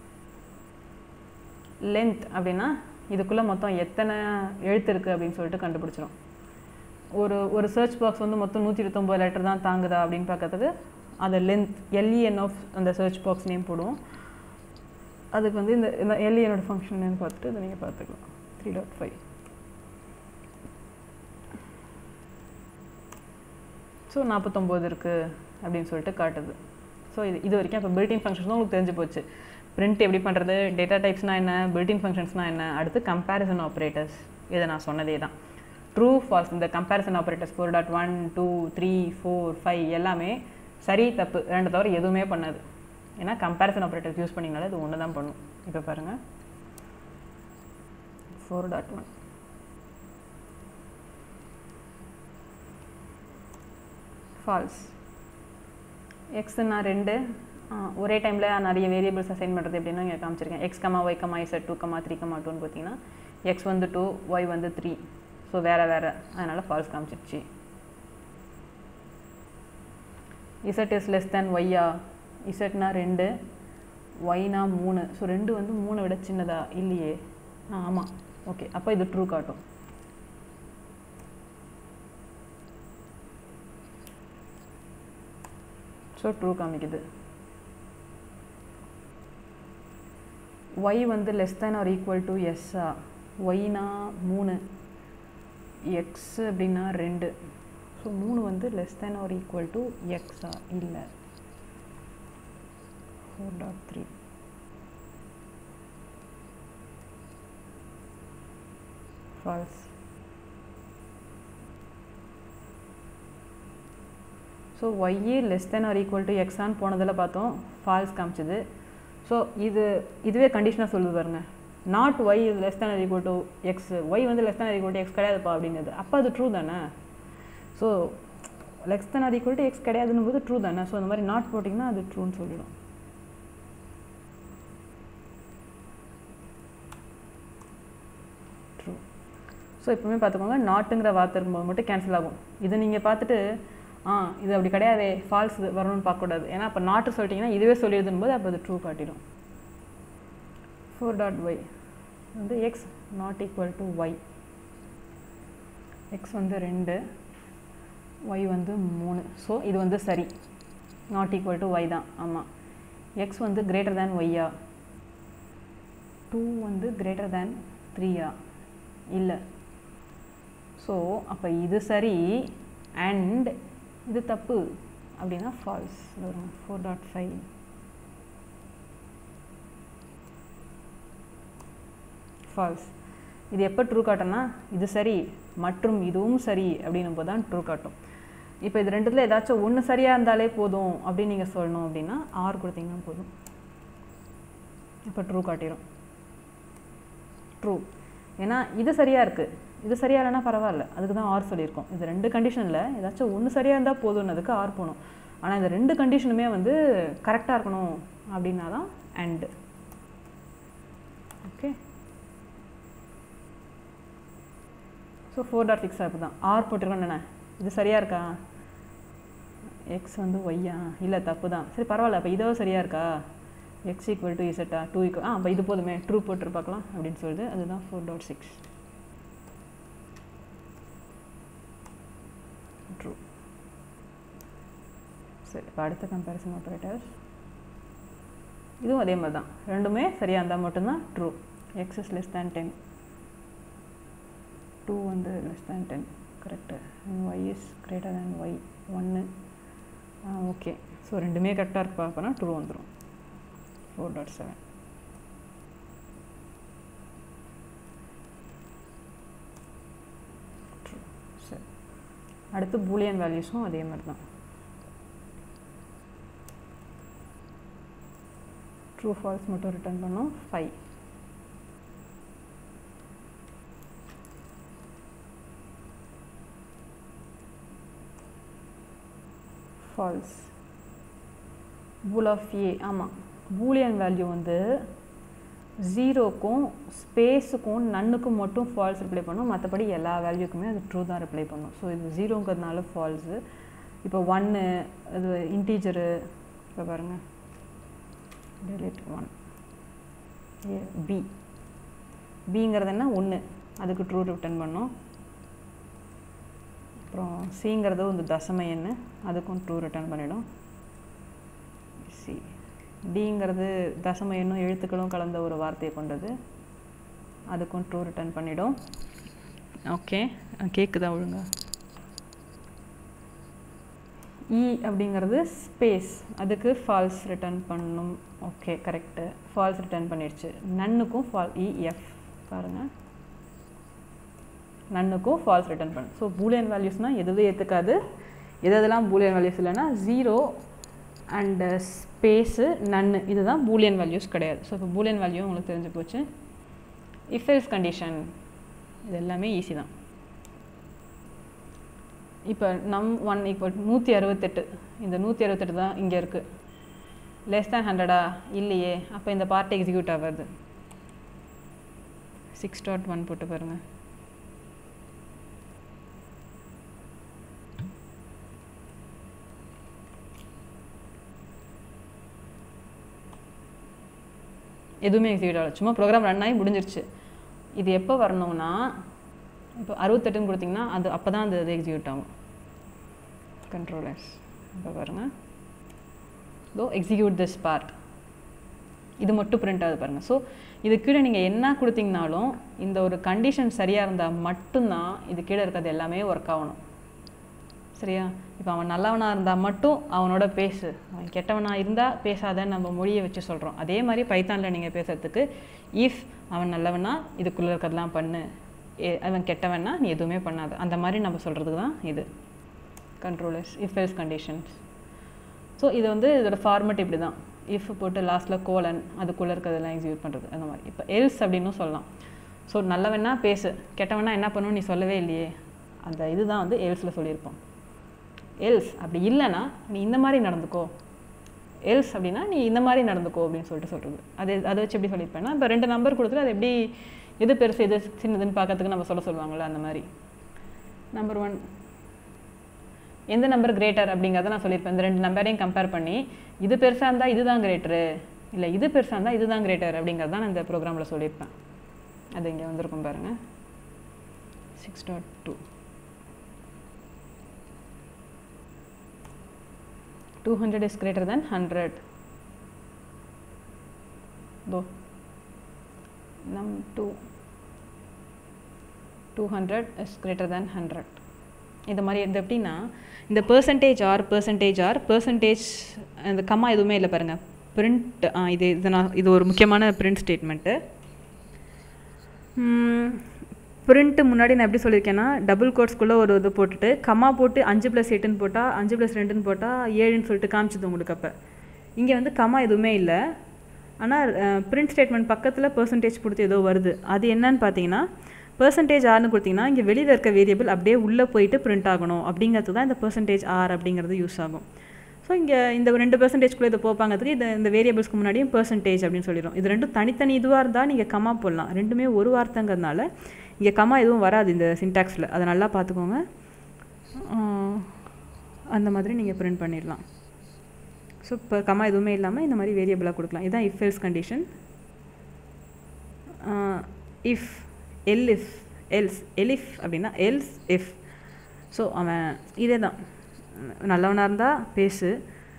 Speaker 1: லென்த் அப்படின்னா இதுக்குள்ளே மொத்தம் எத்தனை எழுத்து இருக்குது அப்படின்னு சொல்லிட்டு கண்டுபிடிச்சிடும். ஒரு சர்ச் பாக்ஸ் வந்து மொத்தம் 129 லெட்டர் தான் தாங்குதா அப்படின்னு பார்க்கறதுக்கு அதை லென்த் LEN ஆஃப் அந்த சர்ச் பாக்ஸ் நேம் போடுவோம். அதுக்கு வந்து இந்த LENோட ஃபங்க்ஷன் என்னன்னு பார்த்துட்டு இதை நீங்கள் பார்த்துக்கலாம். 3.5. ஸோ 49 இருக்குது அப்படின்னு சொல்லிட்டு காட்டுது. ஸோ இது வரைக்கும் இப்போ பில்ட்-இன் ஃபங்க்ஷன்ஸ் உங்களுக்கு தெரிஞ்சு போச்சு. பிரிண்ட் எப்படி பண்ணுறது, டேட்டா டைப்ஸ்னால் என்ன, பில்ட்-இன் ஃபங்க்ஷன்ஸ்னால் என்ன, அடுத்து கம்பேரிசன் ஆப்ரேட்டர்ஸ். இதை நான் சொன்னதே தான். ட்ரூ ஃபால்ஸ் இந்த கம்பேரிசன் ஆப்ரேட்டர்ஸ் 4.1 2 3 4 5 எல்லாமே சரி தப்பு ரெண்டு தவிர எதுவுமே பண்ணாது. ஏன்னா கம்பேரிசன் ஆப்ரேட்டர்ஸ் யூஸ் பண்ணிங்கனால இது ஒன்று தான் பண்ணும். இப்போ பாருங்கள் 4.1 ஃபால்ஸ். எக்ஸ்னா 2 ஒரே டைமில் நிறைய வேரியபிள்ஸ் அசைன் பண்ணுறது எப்படின்னா இங்கே காமிச்சிருக்கேன். X, Y, Z 2, 3, 2ன்னு பார்த்தீங்கன்னா X வந்து 2, Y வந்து 3. ஸோ வேறு அதனால் ஃபால்ஸ் காமிச்சிருச்சு. Z இஸ் லெஸ் தேன் ஒய்யா, இசட்னா 2, ஒய்னா 3. ஸோ 2 வந்து 3 விட சின்னதா இல்லையே. ஆமாம், ஓகே. அப்போ இது ட்ரூ காட்டும். ஸோ ட்ரூ காமிக்குது. ஒய் வந்து less than or equal to எஸ்ஸா, ஒய்னா 3, எக்ஸ் அப்படின்னா 2. ஸோ 3 வந்து less than or equal to எக்ஸா இல்லை. 4.3 ஃபால்ஸ். ஸோ ஒய்யே less than or equal to எக்ஸான்னு போனதில் பார்த்தோம், ஃபால்ஸ் காமிச்சிது. ஸோ இதுவே கண்டிஷனாக சொல்லுது பாருங்க, not y is less than or equal to x, y வந்து less than or equal to x கிடையாதுப்பா அப்படிங்கிறது. அப்போ அது ட்ரூ தானே. So less than or equal to x கிடையாதுன்னு போது ட்ரூ தானே. ஸோ அந்த மாதிரி நாட் போட்டிங்கன்னா அது ட்ரூன்னு சொல்லிடும். ட்ரூ. ஸோ எப்பவுமே பார்த்துக்கோங்க, நாட்டுங்கிற வார்த்தை இருக்கும்போது மட்டும் கேன்சல் ஆகும். இதை நீங்கள் பார்த்துட்டு இது அப்படி கிடையாதே ஃபால்ஸ் வரணும்னு பார்க்கக்கூடாது. ஏன்னா அப்போ நாட்டு சொல்லிட்டிங்கன்னா இதுவே சொல்லிடுதுன்னு போது அப்போ அது ட்ரூ காட்டிடும். 4.y வந்து x not equal to y. X வந்து 2, ஒய் வந்து 3. ஸோ இது வந்து சரி, நாட் ஈக்குவல் டு ஒய் தான். ஆமாம். எக்ஸ் வந்து கிரேட்டர் தேன் ஒய்யா, 2 வந்து கிரேட்டர் தேன் 3யா இல்லை. ஸோ அப்போ இது சரி அண்ட் இது தப்பு அப்படின்னா ஃபால்ஸ் வரும். 4.5 ஃபால்ஸ். இது எப்போ ட்ரூ காட்டும்னா இது சரி மற்றும் இதுவும் சரி அப்படின்னும் போது தான் ட்ரூ காட்டும். இப்போ இது ரெண்டுத்தில் ஏதாச்சும் ஒன்று சரியாக இருந்தாலே போதும் அப்படின்னு நீங்கள் சொல்லணும் அப்படின்னா ஆர் கொடுத்தீங்கன்னா போதும், இப்போ ட்ரூ காட்டிடும். ட்ரூ. ஏன்னா இது சரியாக இருக்குது, இது சரியாக இல்லைன்னா பரவாயில்ல, அதுக்கு தான் ஆர் சொல்லியிருக்கோம். இது ரெண்டு கண்டிஷனில் ஏதாச்சும் ஒன்று சரியாக இருந்தால் போதும்னதுக்கு ஆர் போகணும். ஆனால் இந்த ரெண்டு கண்டிஷனுமே வந்து கரெக்டாக இருக்கணும் அப்படின்னா தான் அண்டு. ஓகே. ஸோ 4.6 அப்படி தான் ஆர் போட்டிருக்கோம். என்ன இது சரியாக இருக்கா, எக்ஸ் வந்து ஒய்யா இல்லை தப்பு தான், சரி பரவாயில்ல, அப்போ இதோ சரியாக இருக்கா, எக்ஸ் ஈக்குவல் டு இசட்டா 2 ஈக்குவல் அப்போ இது போதுமே ட்ரூ போட்டு பார்க்கலாம் அப்படின்னு சொல்லிட்டு அதுதான் 4.6. சரி, இப்போ அடுத்த கம்பேரிசன் ஆப்ரேட்டர்ஸ் இதுவும் அதே மாதிரி தான். ரெண்டுமே சரியாக இருந்தால் மட்டும்தான் true. X is less than 10, 2 வந்து less than 10 correct. Y is greater than y 1. Okay. So ரெண்டுமே கரெக்டாக இருக்கு பார்ப்போன்னா ட்ரூ வந்துடும். 4.7 ட்ரூ. சரி, அடுத்து பூலியன் வேல்யூஸும் அதே மாதிரி தான். ட்ரூ ஃபால்ஸ் மட்டும் ரிட்டர்ன் பண்ணோம். 5 ஃபால்ஸ். பூல் ஆஃப் ஏ. ஆமாம், பூலியன் வேல்யூ வந்து 0க்கும் ஸ்பேஸுக்கும் நன்னுக்கும் மட்டும் ஃபால்ஸ் ரிப்ளை பண்ணும். மற்றபடி எல்லா வேல்யூக்குமே அது ட்ரூ தான் ரிப்ளை பண்ணும். ஸோ இது 0ங்கிறதுனால ஃபால்ஸு. இப்போ 1 அது இன்டீஜரு. இப்போ பாருங்கள், delete 1. பி பிங்கிறது என்ன 1, அதுக்கு ட்ரூ ரிட்டர்ன் பண்ணோம். அப்புறம் சிங்கிறது வந்து தசம எண், அதுக்கும் ட்ரூ ரிட்டர்ன் பண்ணிடும். சி டிங்கிறது தசம எண்ணும் எழுத்துக்களும் கலந்த ஒரு வார்த்தையை கொண்டது, அதுக்கும் ட்ரூ ரிட்டர்ன் பண்ணிடும். ஓகே, கேட்குதா ஒழுங்கா? இ அப்படிங்கிறது ஸ்பேஸ், அதுக்கு ஃபால்ஸ் ரிட்டர்ன் பண்ணணும். ஓகே, கரெக்டு, ஃபால்ஸ் ரிட்டர்ன் பண்ணிடுச்சு. நன்னுக்கும் இஎஃப் பாருங்கள், நன்னுக்கும் ஃபால்ஸ் ரிட்டர்ன் பண்ணு. ஸோ பூலியன் வேல்யூஸ்னால் எதுவும் ஏற்றுக்காது. எதெல்லாம் பூலியன் வேல்யூஸ் இல்லைன்னா 0 அண்டு ஸ்பேஸு நன்னு, இதுதான் பூலியன் வேல்யூஸ் கிடையாது. ஸோ இப்போ பூலியன் வேல்யூ உங்களுக்கு தெரிஞ்சு போச்சு. இஃப் எல்ஸ் கண்டிஷன் இது எல்லாமே ஈஸி தான். இப்போ num1 = 168. இந்த 168 தான் இங்கே இருக்குது. லெஸ் தேன் 100 இல்லையே, அப்போ இந்த பார்ட் எக்ஸிக்யூட் ஆகாது. 6.1 போட்டு பாருங்கள். எதுவுமே எக்ஸிக்யூட் ஆகலை, சும்மா ப்ரோக்ராம் ரன் ஆகி முடிஞ்சிருச்சு. இது எப்போ வரணும்னா, இப்போ 68ன்னு கொடுத்திங்கன்னா அது அப்போ தான் அது எக்ஸிக்யூட் ஆகும். கண்ட்ரோலர்ஸ் இப்போ பாருங்கள், இதோ எக்ஸிக்யூட் திஸ் பார்ட், இது மட்டும் பிரிண்ட் ஆகுது பாருங்கள். ஸோ இது கீழே நீங்கள் என்ன கொடுத்தீங்கனாலும் இந்த ஒரு கண்டிஷன் சரியாக இருந்தால் மட்டும்தான் இது கீழே இருக்கிறது எல்லாமே ஒர்க் ஆகணும். சரியா? இப்போ அவன் நல்லவனாக இருந்தால் மட்டும் அவனோட பேசு, அவன் கெட்டவனாக இருந்தால் பேசாதன்னு நம்ம மொழியை வச்சு சொல்கிறோம். அதே மாதிரி பைத்தானில் நீங்கள் பேசுகிறதுக்கு இஃப் அவன் நல்லவனா இதுக்குள்ளே இருக்கிறதெல்லாம் பண்ணு, அவன் கெட்டவனா நீ எதுவுமே பண்ணாத, அந்த மாதிரி நம்ம சொல்கிறதுக்கு தான் இது controllers if else conditions. So இது வந்து இதோட ஃபார்மெட் இப்படி தான். இஃப் போட்டு லாஸ்ட்டில் கோலன், அதுக்குள்ளே இருக்கிறதெல்லாம் எக்ஸிக்யூட் பண்ணுறது அந்த மாதிரி. இப்போ எல்ஸ் அப்படின்னும் சொல்லலாம். ஸோ நல்லவனா பேசு, கெட்டவனா என்ன பண்ணணும் நீ சொல்லவே இல்லையே, அந்த இதுதான் வந்து எல்ஸில் சொல்லியிருப்போம். எல்ஸ் அப்படி இல்லைன்னா நீ இந்த மாதிரி நடந்துக்கோ, எல்ஸ் அப்படின்னா நீ இந்த மாதிரி நடந்துக்கோ அப்படின்னு சொல்கிறது. அதை வச்சு எப்படி சொல்லியிருப்பேன்னா, இப்போ 2 நம்பர் கொடுத்துட்டு அது எப்படி எது பெருசு எது சின்னதுன்னு பார்க்கறதுக்கு நம்ம சொல்லுவாங்கள்ல, அந்த மாதிரி. நம்பர் 1 எந்த நம்பர் கிரேட்டர் அப்படிங்கிறத நான் சொல்லியிருப்பேன். இந்த 2 நம்பரையும் கம்பேர் பண்ணி இது பெருசாக இருந்தால் இதுதான் கிரேட்டரு, இல்லை இது பெருசாக இருந்தால் இதுதான் கிரேட்டர் அப்படிங்கிறது தான் நான் இந்த ப்ரோக்ராமில் சொல்லியிருப்பேன். அது இங்கே வந்திருக்கும் பாருங்கள். 6.2 200 is greater than 100. Though num2 200 is greater than 100. இந்த மாதிரி இது எப்படின்னா, இந்த பெர்சன்டேஜ் இந்த கம்மா எதுவுமே இல்லை பாருங்கள். பிரிண்ட் இது ஒரு முக்கியமான பிரிண்ட் ஸ்டேட்மெண்ட்டு. பிரிண்ட்டு முன்னாடி நான் எப்படி சொல்லியிருக்கேன்னா, டபுள் கோட்ஸ்குள்ளே ஒரு இது போட்டுட்டு கம்மா போட்டு 5+8ன்னு போட்டால் 5+2ன்னு போட்டால் 7ன்னு சொல்லிட்டு காமிச்சிது உங்களுக்கு. அப்போ இங்கே வந்து கம்மா எதுவுமே இல்லை, ஆனால் பிரிண்ட் ஸ்டேட்மெண்ட் பக்கத்தில் பெர்சன்டேஜ் கொடுத்து ஏதோ வருது. அது என்னன்னு பார்த்தீங்கன்னா, பெர்சன்டேஜ் ஆர்னு கொடுத்தீங்கன்னா இங்கே வெளியில் இருக்க வேரியபிள் அப்படியே உள்ளே போயிட்டு பிரிண்ட் ஆகணும் அப்படிங்கிறது தான் இந்த பெர்சன்டேஜ் ஆர் அப்படிங்கிறது யூஸ் ஆகும். ஸோ இங்கே இந்த 2%குள்ளே இதை போப்பாங்கிறதுக்கு இந்த வேரியபிள்ஸ்க்கு முன்னாடியும் பெர்சன்டேஜ் அப்படின்னு சொல்லிடும். இது ரெண்டும் தனித்தனி இதுவாக இருந்தால் நீங்கள் கம்மா போடலாம். ரெண்டுமே ஒரு வார்த்தைங்கிறதுனால இங்கே கம்மா எதுவும் வராது இந்த சின்டாக்ஸில். அதை நல்லா பார்த்துக்கோங்க. அந்த மாதிரி நீங்கள் பிரிண்ட் பண்ணிடலாம். ஸோ இப்போ கம்மா எதுவுமே இல்லாமல் இந்த மாதிரி வேரியபிளாக கொடுக்கலாம். இதுதான் if else condition. If elif அப்படின்னா எல்ஸ் இஃப். ஸோ அவன் இதே தான், நல்லவனாக இருந்தால் பேசு,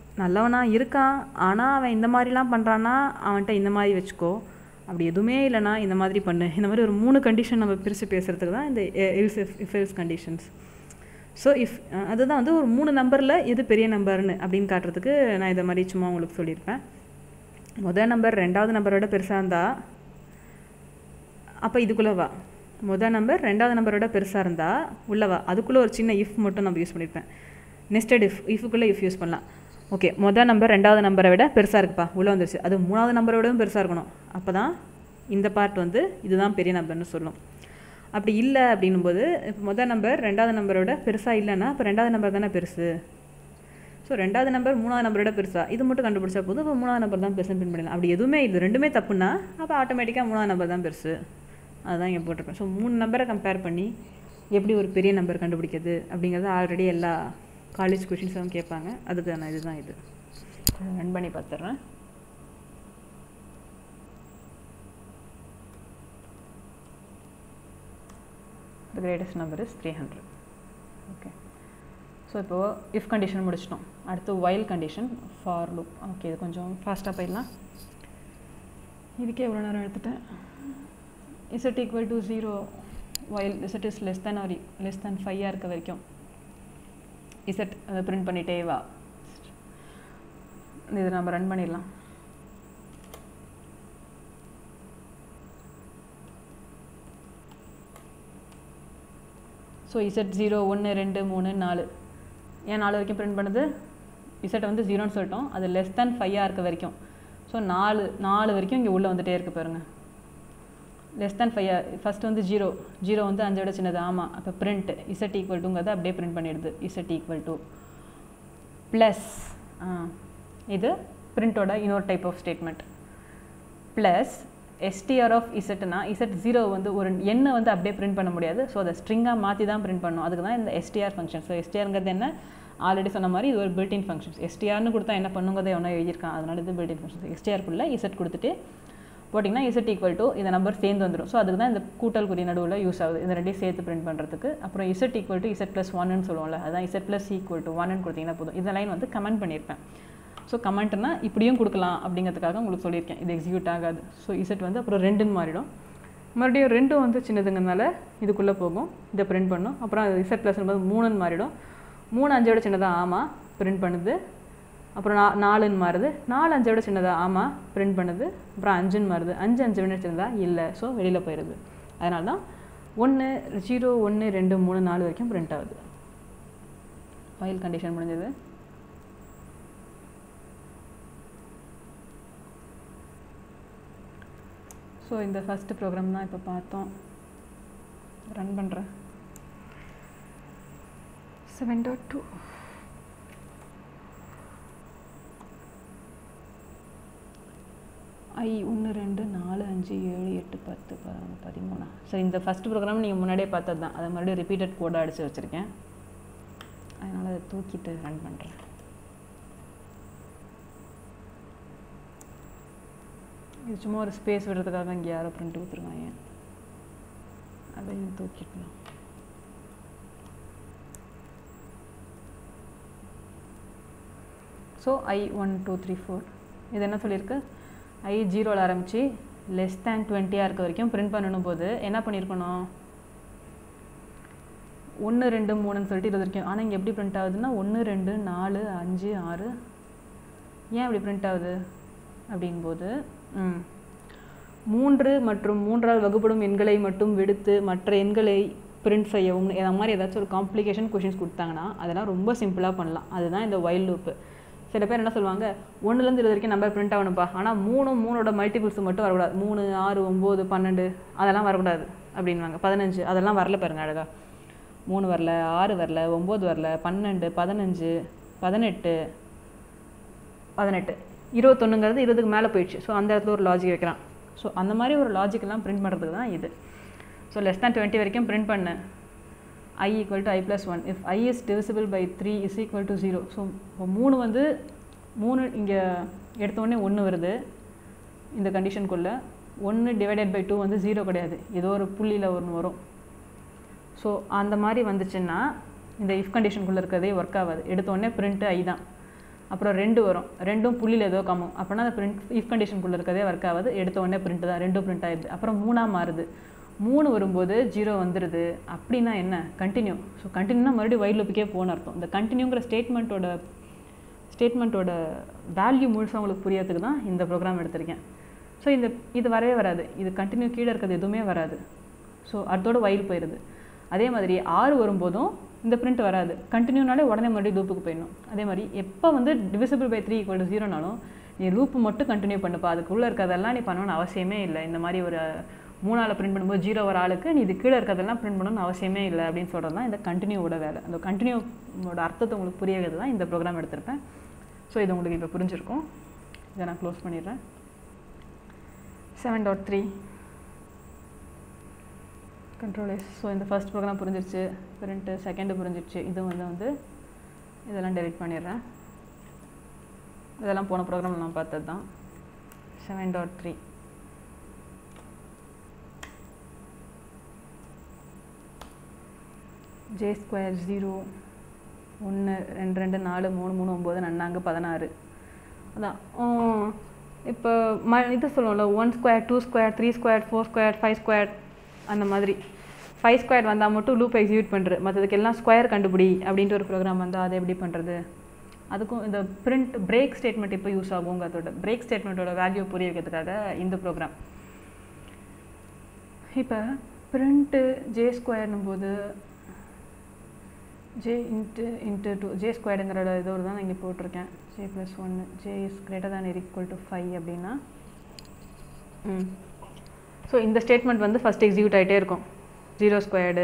Speaker 1: நல்லவனாக இருக்கான், ஆனால் அவன் இந்த மாதிரிலாம் பண்ணுறான்னா அவன்கிட்ட இந்த மாதிரி வச்சுக்கோ, அப்படி எதுவுமே இல்லைனா இந்த மாதிரி பண்ணு. இந்த மாதிரி ஒரு 3 கண்டிஷன் நம்ம பிரித்து பேசுகிறதுக்கு தான் இந்த இஃப் எல்ஸ் கண்டிஷன்ஸ். ஸோ அதுதான் வந்து ஒரு 3 நம்பரில் எது பெரிய நம்பர்னு அப்படின்னு காட்டுறதுக்கு நான் இதை மாதிரி சும்மா உங்களுக்கு சொல்லியிருப்பேன். முதல் நம்பர் ரெண்டாவது நம்பரோட பெருசாக இருந்தால் அப்போ இதுக்குள்ளே வா. முதல் நம்பர் ரெண்டாவது நம்பரோட பெருசாக இருந்தால் உள்ளவா. அதுக்குள்ளே ஒரு சின்ன இஃப் மட்டும் நம்ம யூஸ் பண்ணியிருப்பேன். நெஸ்டட் இஃபுக்குள்ளே இஃப் யூஸ் பண்ணலாம். ஓகே, முதல் நம்பர் ரெண்டாவது நம்பரை விட பெருசாக இருக்குப்பா, உள்ளே வந்துருச்சு. அது மூணாவது நம்பரை விடவும் பெருசாக இருக்கணும். அப்போ தான் இந்த பார்ட் வந்து இதுதான் பெரிய நம்பர்னு சொல்லும். அப்படி இல்லை அப்படின்னும்போது இப்போ முதல் நம்பர் ரெண்டாவது நம்பரோட பெருசாக இல்லைன்னா அப்போ ரெண்டாவது நம்பர் தானே பெருசு. ஸோ ரெண்டாவது நம்பர் மூணாவது நம்பரோட பெருசா, இது மட்டும் கண்டுபிடிச்சா போதும். இப்போ மூணாவது நம்பர் தான் பெருசுன்னு பின் பண்ணிடலாம். அப்படி எதுவுமே இது ரெண்டுமே தப்புன்னா அப்போ ஆட்டோமேட்டிக்காக மூணாவது நம்பர் தான் பெருசு. அதுதான் இங்கே போட்டிருப்பேன். ஸோ 3 நம்பரை கம்பேர் பண்ணி எப்படி ஒரு பெரிய நம்பர் கண்டுபிடிக்கிறது அப்படிங்கிறது ஆல்ரெடி எல்லா காலேஜ் கொஷின்ஸும் கேட்பாங்க. அதுக்கான இதுதான் இது. ரன் பண்ணி பார்த்துட்றேன். The greatest number is 300. Okay, so இப்போது இஃப் கண்டிஷன் முடிச்சிட்டோம். அடுத்து while condition, for loop. Okay, இது கொஞ்சம் ஃபாஸ்ட்டாக போயிடலாம். இதுக்கே எவ்வளோ நேரம் எடுத்துட்டேன். is it equal to 0 while z is less than or less than 5 இருக்க வரைக்கும் z அதை பிரிண்ட் பண்ணிட்டே வா. இது நம்ம ரன் பண்ணிடலாம். ஸோ z 0 1 2 3 4 ஏன் 4 வரைக்கும் பிரிண்ட் பண்ணுது? z வந்து 0ன்னு சொல்லிட்டோம், அது லெஸ் தேன் 5 இருக்க வரைக்கும். ஸோ 4 வரைக்கும் இங்கே உள்ளே வந்துகிட்டே இருக்குது பாருங்கள். லெஸ் தேன் 5 ஃபஸ்ட்டு வந்து 0 வந்து 5 விட சின்னது. ஆமாம், அப்போ பிரிண்ட் z ஈக்குவல் டுங்கிறத அப்படியே பிரிண்ட் பண்ணிடுது. z ஈக்குவல் டு ப்ளஸ், இது பிரிண்டோட இன்னொரு type of statement. Plus str of இசட்னா இசட் 0 வந்து ஒரு எண்ணை வந்து அப்படியே பிரிண்ட் பண்ண முடியாது. ஸோ அதை ஸ்ட்ரிங்காக மாற்றி தான் பிரிண்ட் பண்ணணும். அதுக்கு தான் இந்த str ஃபங்க்ஷன். ஸோ strங்கிறது என்ன, ஆல்ரெடி சொன்ன மாதிரி இது ஒரு பில்டின் ஃபங்க்ஷன்ஸ். strன்னு கொடுத்தா என்ன பண்ணுங்கிறத ஒன்றா எழுதியிருக்கான், அதனால இது பில்டின் ஃபங்க்ஷன். strக்குள்ளே இசட் கொடுத்துட்டு போட்டிங்கன்னா இசட் ஈக்குவல் டு இந்த நம்பர் சேர்ந்து வந்துடும். ஸோ அதுக்கு தான் இந்த கூட்டல் குறி நடுவில் யூஸ் ஆகுது, இந்த ரெண்டையும் சேர்த்து பிரிண்ட் பண்ணுறதுக்கு. அப்புறம் z equal to z plus 1ன்னு சொல்லுவோம்ல, அதான் இசட் ப்ளஸ் ஈக்குவல் டு 1ன்னு கொடுத்தீங்கன்னா போதும். இந்த லைன் வந்து கமெண்ட் பண்ணியிருப்பேன். ஸோ கமெண்ட்னா இப்படியும் கொடுக்கலாம் அப்படிங்கிறதுக்காக உங்களுக்கு சொல்லியிருக்கேன். இது எக்ஸிக்யூட் ஆகாது. ஸோ இசட் வந்து அப்புறம் 2ன்னு மாறிடும். மறுபடியும் 2 வந்து சின்னதுங்கிறதுனால இதுக்குள்ளே போகும், இதை பிரிண்ட் பண்ணும். அப்புறம் அது இசட் ப்ளஸ் 4ன்னு மாறிடும். 3 5 விட சின்னதாக ஆமாம் பிரிண்ட் பண்ணுது. அப்புறம் 4ன்னு மாறுது. 4 5 விட சின்னதாக ஆமாம் பிரிண்ட் பண்ணுது. அப்புறம் 5ன்னு மாறுது. 5 5 விட சின்னதாக இல்லை. ஸோ வெளியில் போயிடுது. அதனால தான் 1 0 1 2 3 4 வரைக்கும் பிரிண்ட் ஆகுது. ஃபைல் கண்டிஷன் முடிஞ்சது. ஸோ இந்த ஃபஸ்ட்டு ப்ரோக்ராம் தான் இப்போ பார்த்தோம். ரன் பண்ணுறேன். 7.2 I 1 2 4 5 7 8 10 11 13. சரி, இந்த ஃபஸ்ட்டு ப்ரோக்ராம் நீங்கள் முன்னாடியே பார்த்தது தான். அதை மறுபடியும் ரிப்பீட்டட் கோடாக அடித்து வச்சுருக்கேன். அதனால் அதை தூக்கிட்டு ரன் பண்ணுறேன். இது சும்மா ஒரு ஸ்பேஸ் விடுறதுக்காக இங்கே யாரோ பிரிண்ட் கொடுத்துருக்காங்க, அதையும் தூக்கிக்கலாம். ஸோ I 1 2 3 4 இது என்ன சொல்லியிருக்கு, I 0ல் ஆரம்பித்து லெஸ் தேன் 20 இருக்க வரைக்கும் பிரிண்ட் பண்ணணும். போது என்ன பண்ணியிருக்கணும், 1 2 3ன்னு சொல்லிட்டு 20 வரைக்கும். ஆனால் இங்கே எப்படி பிரிண்ட் ஆகுதுன்னா 1 2 4 5 6 ஏன் அப்படி பிரிண்ட் ஆகுது அப்படிங்கும்போது 3 மற்றும் 3ஆல் வகுப்படும் எண்களை மட்டும் விடுத்து மற்ற எண்களை பிரிண்ட் செய்யவும் இந்த மாதிரி ஏதாச்சும் ஒரு காம்ப்ளிகேஷன் கொஷின்ஸ் கொடுத்தாங்கன்னா அதெல்லாம் ரொம்ப சிம்பிளாக பண்ணலாம். அதுதான் இந்த வைல் லூப்பு. சில பேர் என்ன சொல்லுவாங்க, 1லேருந்து 20 வரைக்கும் நம்பர் பிரிண்ட் ஆகணும்ப்பா, ஆனால் 3 மல்டிபிள்ஸ் மட்டும் வரக்கூடாது. 3 6 9 12 அதெல்லாம் வரக்கூடாது அப்படின்வாங்க. 15 அதெல்லாம் வரல பாருங்கள் அழகா. 3 வரல, 6 வரல, 9 வரல, 12 15 18 18 21ங்கிறது 20க்கு மேலே போயிடுச்சு. ஸோ அந்த இடத்துல ஒரு லாஜிக் வைக்கிறான். ஸோ அந்த மாதிரி ஒரு லாஜிக்கெல்லாம் பிரிண்ட் பண்ணுறதுக்கு தான் இது. ஸோ லெஸ் தேன் 20 வரைக்கும் பிரிண்ட் பண்ண I ஈக்குவல் டு I + 1 இஃப் I is divisible by 3 is equal to 0. So இப்போ 3 வந்து 3 இங்கே எடுத்தோடனே 1 வருது இந்த கண்டிஷனுக்குள்ளே. 1 டிவைடட் பை 2 வந்து 0 கிடையாது, ஏதோ ஒரு புள்ளியில் ஒன்று வரும். ஸோ அந்த மாதிரி வந்துச்சுன்னா இந்த இஃப் கண்டிஷனுக்குள்ளே இருக்கிறதே ஒர்க் ஆகாது. எடுத்தோடனே பிரிண்ட்டு I தான். அப்புறம் 2 வரும், 2ம் புள்ளியில் ஏதோ கம்மும், அப்படின்னா அந்த பிரிண்ட் இஃப் கண்டிஷனுக்குள்ளே இருக்கதே ஒர்க் ஆகாது, எடுத்த உடனே பிரிண்ட் தான், 2 பிரிண்ட் ஆகிடுது. அப்புறம் 3ஆக மாறுது, 3 வரும்போது 0 வந்துடுது. அப்படின்னா என்ன? கண்டினியூ. ஸோ கண்டினியூனா மறுபடியும் வைல் லூப்புக்கே போகணும்னு அர்த்தம். இந்த கண்டினியூங்கிற ஸ்டேட்மெண்ட்டோட வேல்யூ முழுசாக உங்களுக்கு புரியறதுக்கு தான் இந்த ப்ரோக்ராம் எடுத்திருக்கேன். ஸோ இது வரவே வராது, இது கண்டினியூ கீழே இருக்கிறது எதுவுமே வராது. ஸோ அதோட வைல் போயிடுது. அதே மாதிரி 6 வரும்போதும் இந்த பிரிண்ட் வராது, கண்டினியூனாலே உடனே மறுபடியும் லூப்புக்கு போயிடணும். அதே மாதிரி எப்போ வந்து டிவிசிபிள் பை 3 = 0னாலும் நீ லூப்பு மட்டும் கண்டினியூ பண்ணுப்பா, அதுக்குள்ளே இருக்கிறதெல்லாம் நீ பண்ணணும்னு அவசியமே இல்லை. இந்த மாதிரி ஒரு 3ஆல் பிரிண்ட் பண்ணும்போது 0 வர ஆளுக்கு நீ இது கீழே இருக்கிறதெல்லாம் பிரிண்ட் பண்ணணும்னு அவசியமே இல்லை அப்படின்னு சொல்கிறது தான் இந்த கண்டினியூவோட வேலை. அந்த கண்டினியூவோட அர்த்தத்தை உங்களுக்கு புரியறது தான் இந்த ப்ரோக்ராம் எடுத்திருப்பேன். ஸோ இது உங்களுக்கு இப்போ புரிஞ்சிருக்கும். இதை நான் க்ளோஸ் பண்ணிடுறேன். 7.3 கண்ட்ரோல் எஸ். ஸோ இந்த ஃபர்ஸ்ட் ப்ரோக்ராம் புரிஞ்சிருச்சு, பிரிண்ட்டு செகண்டு புரிஞ்சிருச்சு. இது வந்து இதெல்லாம் டெலிட் பண்ணிடுறேன். இதெல்லாம் போன ப்ரோக்ராமில் நான் பார்த்தது தான். 7.3 J² 0 1 2 2 4 3 3 9 நன்னாங்க 16. அதான் இப்போ இது சொல்லுவோம்ல, 1² 2² 3² 4² 5² அந்த மாதிரி 5² வந்தால் மட்டும் லூப் எக்ஸிக்யூட் பண்ணுறது, மற்றதுக்கு எல்லாம் ஸ்கொயர் கண்டுபிடி அப்படின்ட்டு ஒரு ப்ரோக்ராம் வந்தால் அதை எப்படி பண்ணுறது? அதுக்கும் இந்த பிரிண்ட் பிரேக் ஸ்டேட்மெண்ட் இப்போ யூஸ் ஆகும். அதோட பிரேக் ஸ்டேட்மெண்ட்டோட வேல்யூ புரிய வைக்கிறதுக்காக இந்த ப்ரோக்ராம். இப்போ பிரிண்ட்டு J² போது J × 2 J² இதோடு தான் நான் இங்கே போட்டிருக்கேன். J+1 J is greater than or equal to 5 அப்படின்னா ஸோ இந்த ஸ்டேட்மெண்ட் வந்து ஃபஸ்ட் எக்ஸிக்யூட் ஆகிட்டே இருக்கும். 0²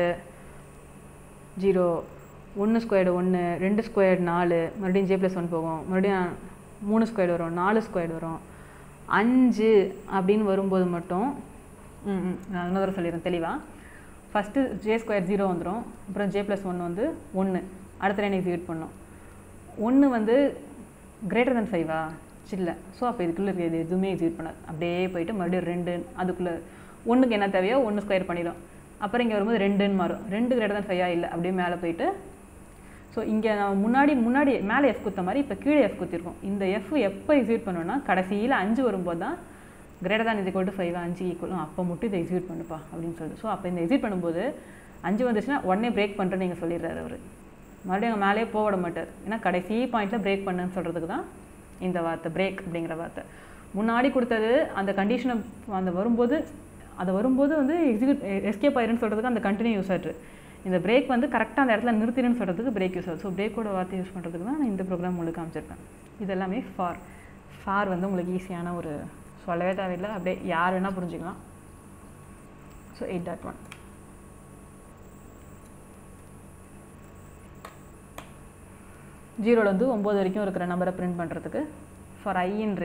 Speaker 1: 0 1² 1 2² 4 மறுபடியும் J+1 போகும், மறுபடியும் 3² வரும், 4² வரும், 5 அப்படின்னு வரும்போது மட்டும் நான் இன்னொரு சொல்லிடுறேன் தெளிவாக. ஃபஸ்ட்டு J² 0 வந்துடும், அப்புறம் J+1 வந்து 1, அடுத்த லைன் எக்ஸிக்யூட் பண்ணோம். 1 வந்து கிரேட்டர் தென் 5ஆ இல்லை, ஸோ அப்போ இதுக்குள்ளே இருக்கிறது எதுவுமே எக்ஸிக்யூட் பண்ணாது, அப்படியே போயிட்டு மறுபடியும் 2 அதுக்குள்ளே 1க்கு என்ன தேவையோ 1² பண்ணிடும். அப்புறம் இங்கே வரும்போது 2ன்னு மாறும், 2 கிரேட்டர் தென் 5ஆ இல்லை, அப்படியே மேலே போயிட்டு. ஸோ இங்கே நான் முன்னாடி மேலே F குத்த மாதிரி இப்போ கீழே F குத்திருக்கோம். இந்த F எப்போ எக்ஸிக்யூட் பண்ணோன்னா கடைசியில் 5 வரும்போது தான் கிரேட்டர் தான் = 5 5 ஈக்குவல், அப்போ மட்டும் இதை எக்ஸிக்யூட் பண்ணுப்பா அப்படின்னு சொல்லிட்டு. ஸோ அப்போ இந்த எக்ஸிக்யூட் பண்ணும்போது 5 வந்துச்சுன்னா உடனே பிரேக் பண்ணுறேன்னு நீங்கள் சொல்லிடுறாரு அவர். மறுபடியும் அங்கே மேலே போக விட மாட்டார், ஏன்னா கடைசி பாயிண்ட்டில் பிரேக் பண்ணுன்னு சொல்கிறதுக்கு தான் இந்த வார்த்தை பிரேக் அப்படிங்கிற வார்த்தை. முன்னாடி கொடுத்தது அந்த கண்டிஷனை அந்த வரும்போது வந்து எஸ்கேப் ஆயிருன்னு சொல்கிறதுக்கு அந்த கண்டினியூ யூஸ் ஆகிட்டு, இந்த பிரேக் வந்து கரெக்டாக அந்த இடத்துல நிறுத்திடுன்னு சொல்கிறதுக்கு பிரேக் யூஸ் ஆகுது. ஸோ பிரேக்கோட வார்த்தை யூஸ் பண்ணுறதுக்கு தான் நான் இந்த ப்ரோக்ராம் உங்களுக்கு காமிச்சிருக்கேன். இது எல்லாமே ஃபார் வந்து உங்களுக்கு ஈஸியான ஒரு சொல்லவே தேவையில்லை, அப்படியே யார் வேணால் புரிஞ்சுக்கலாம். ஸோ 8.1 0லேருந்து 9 வரைக்கும் இருக்கிற நம்பரை பிரிண்ட் பண்ணுறதுக்கு for I in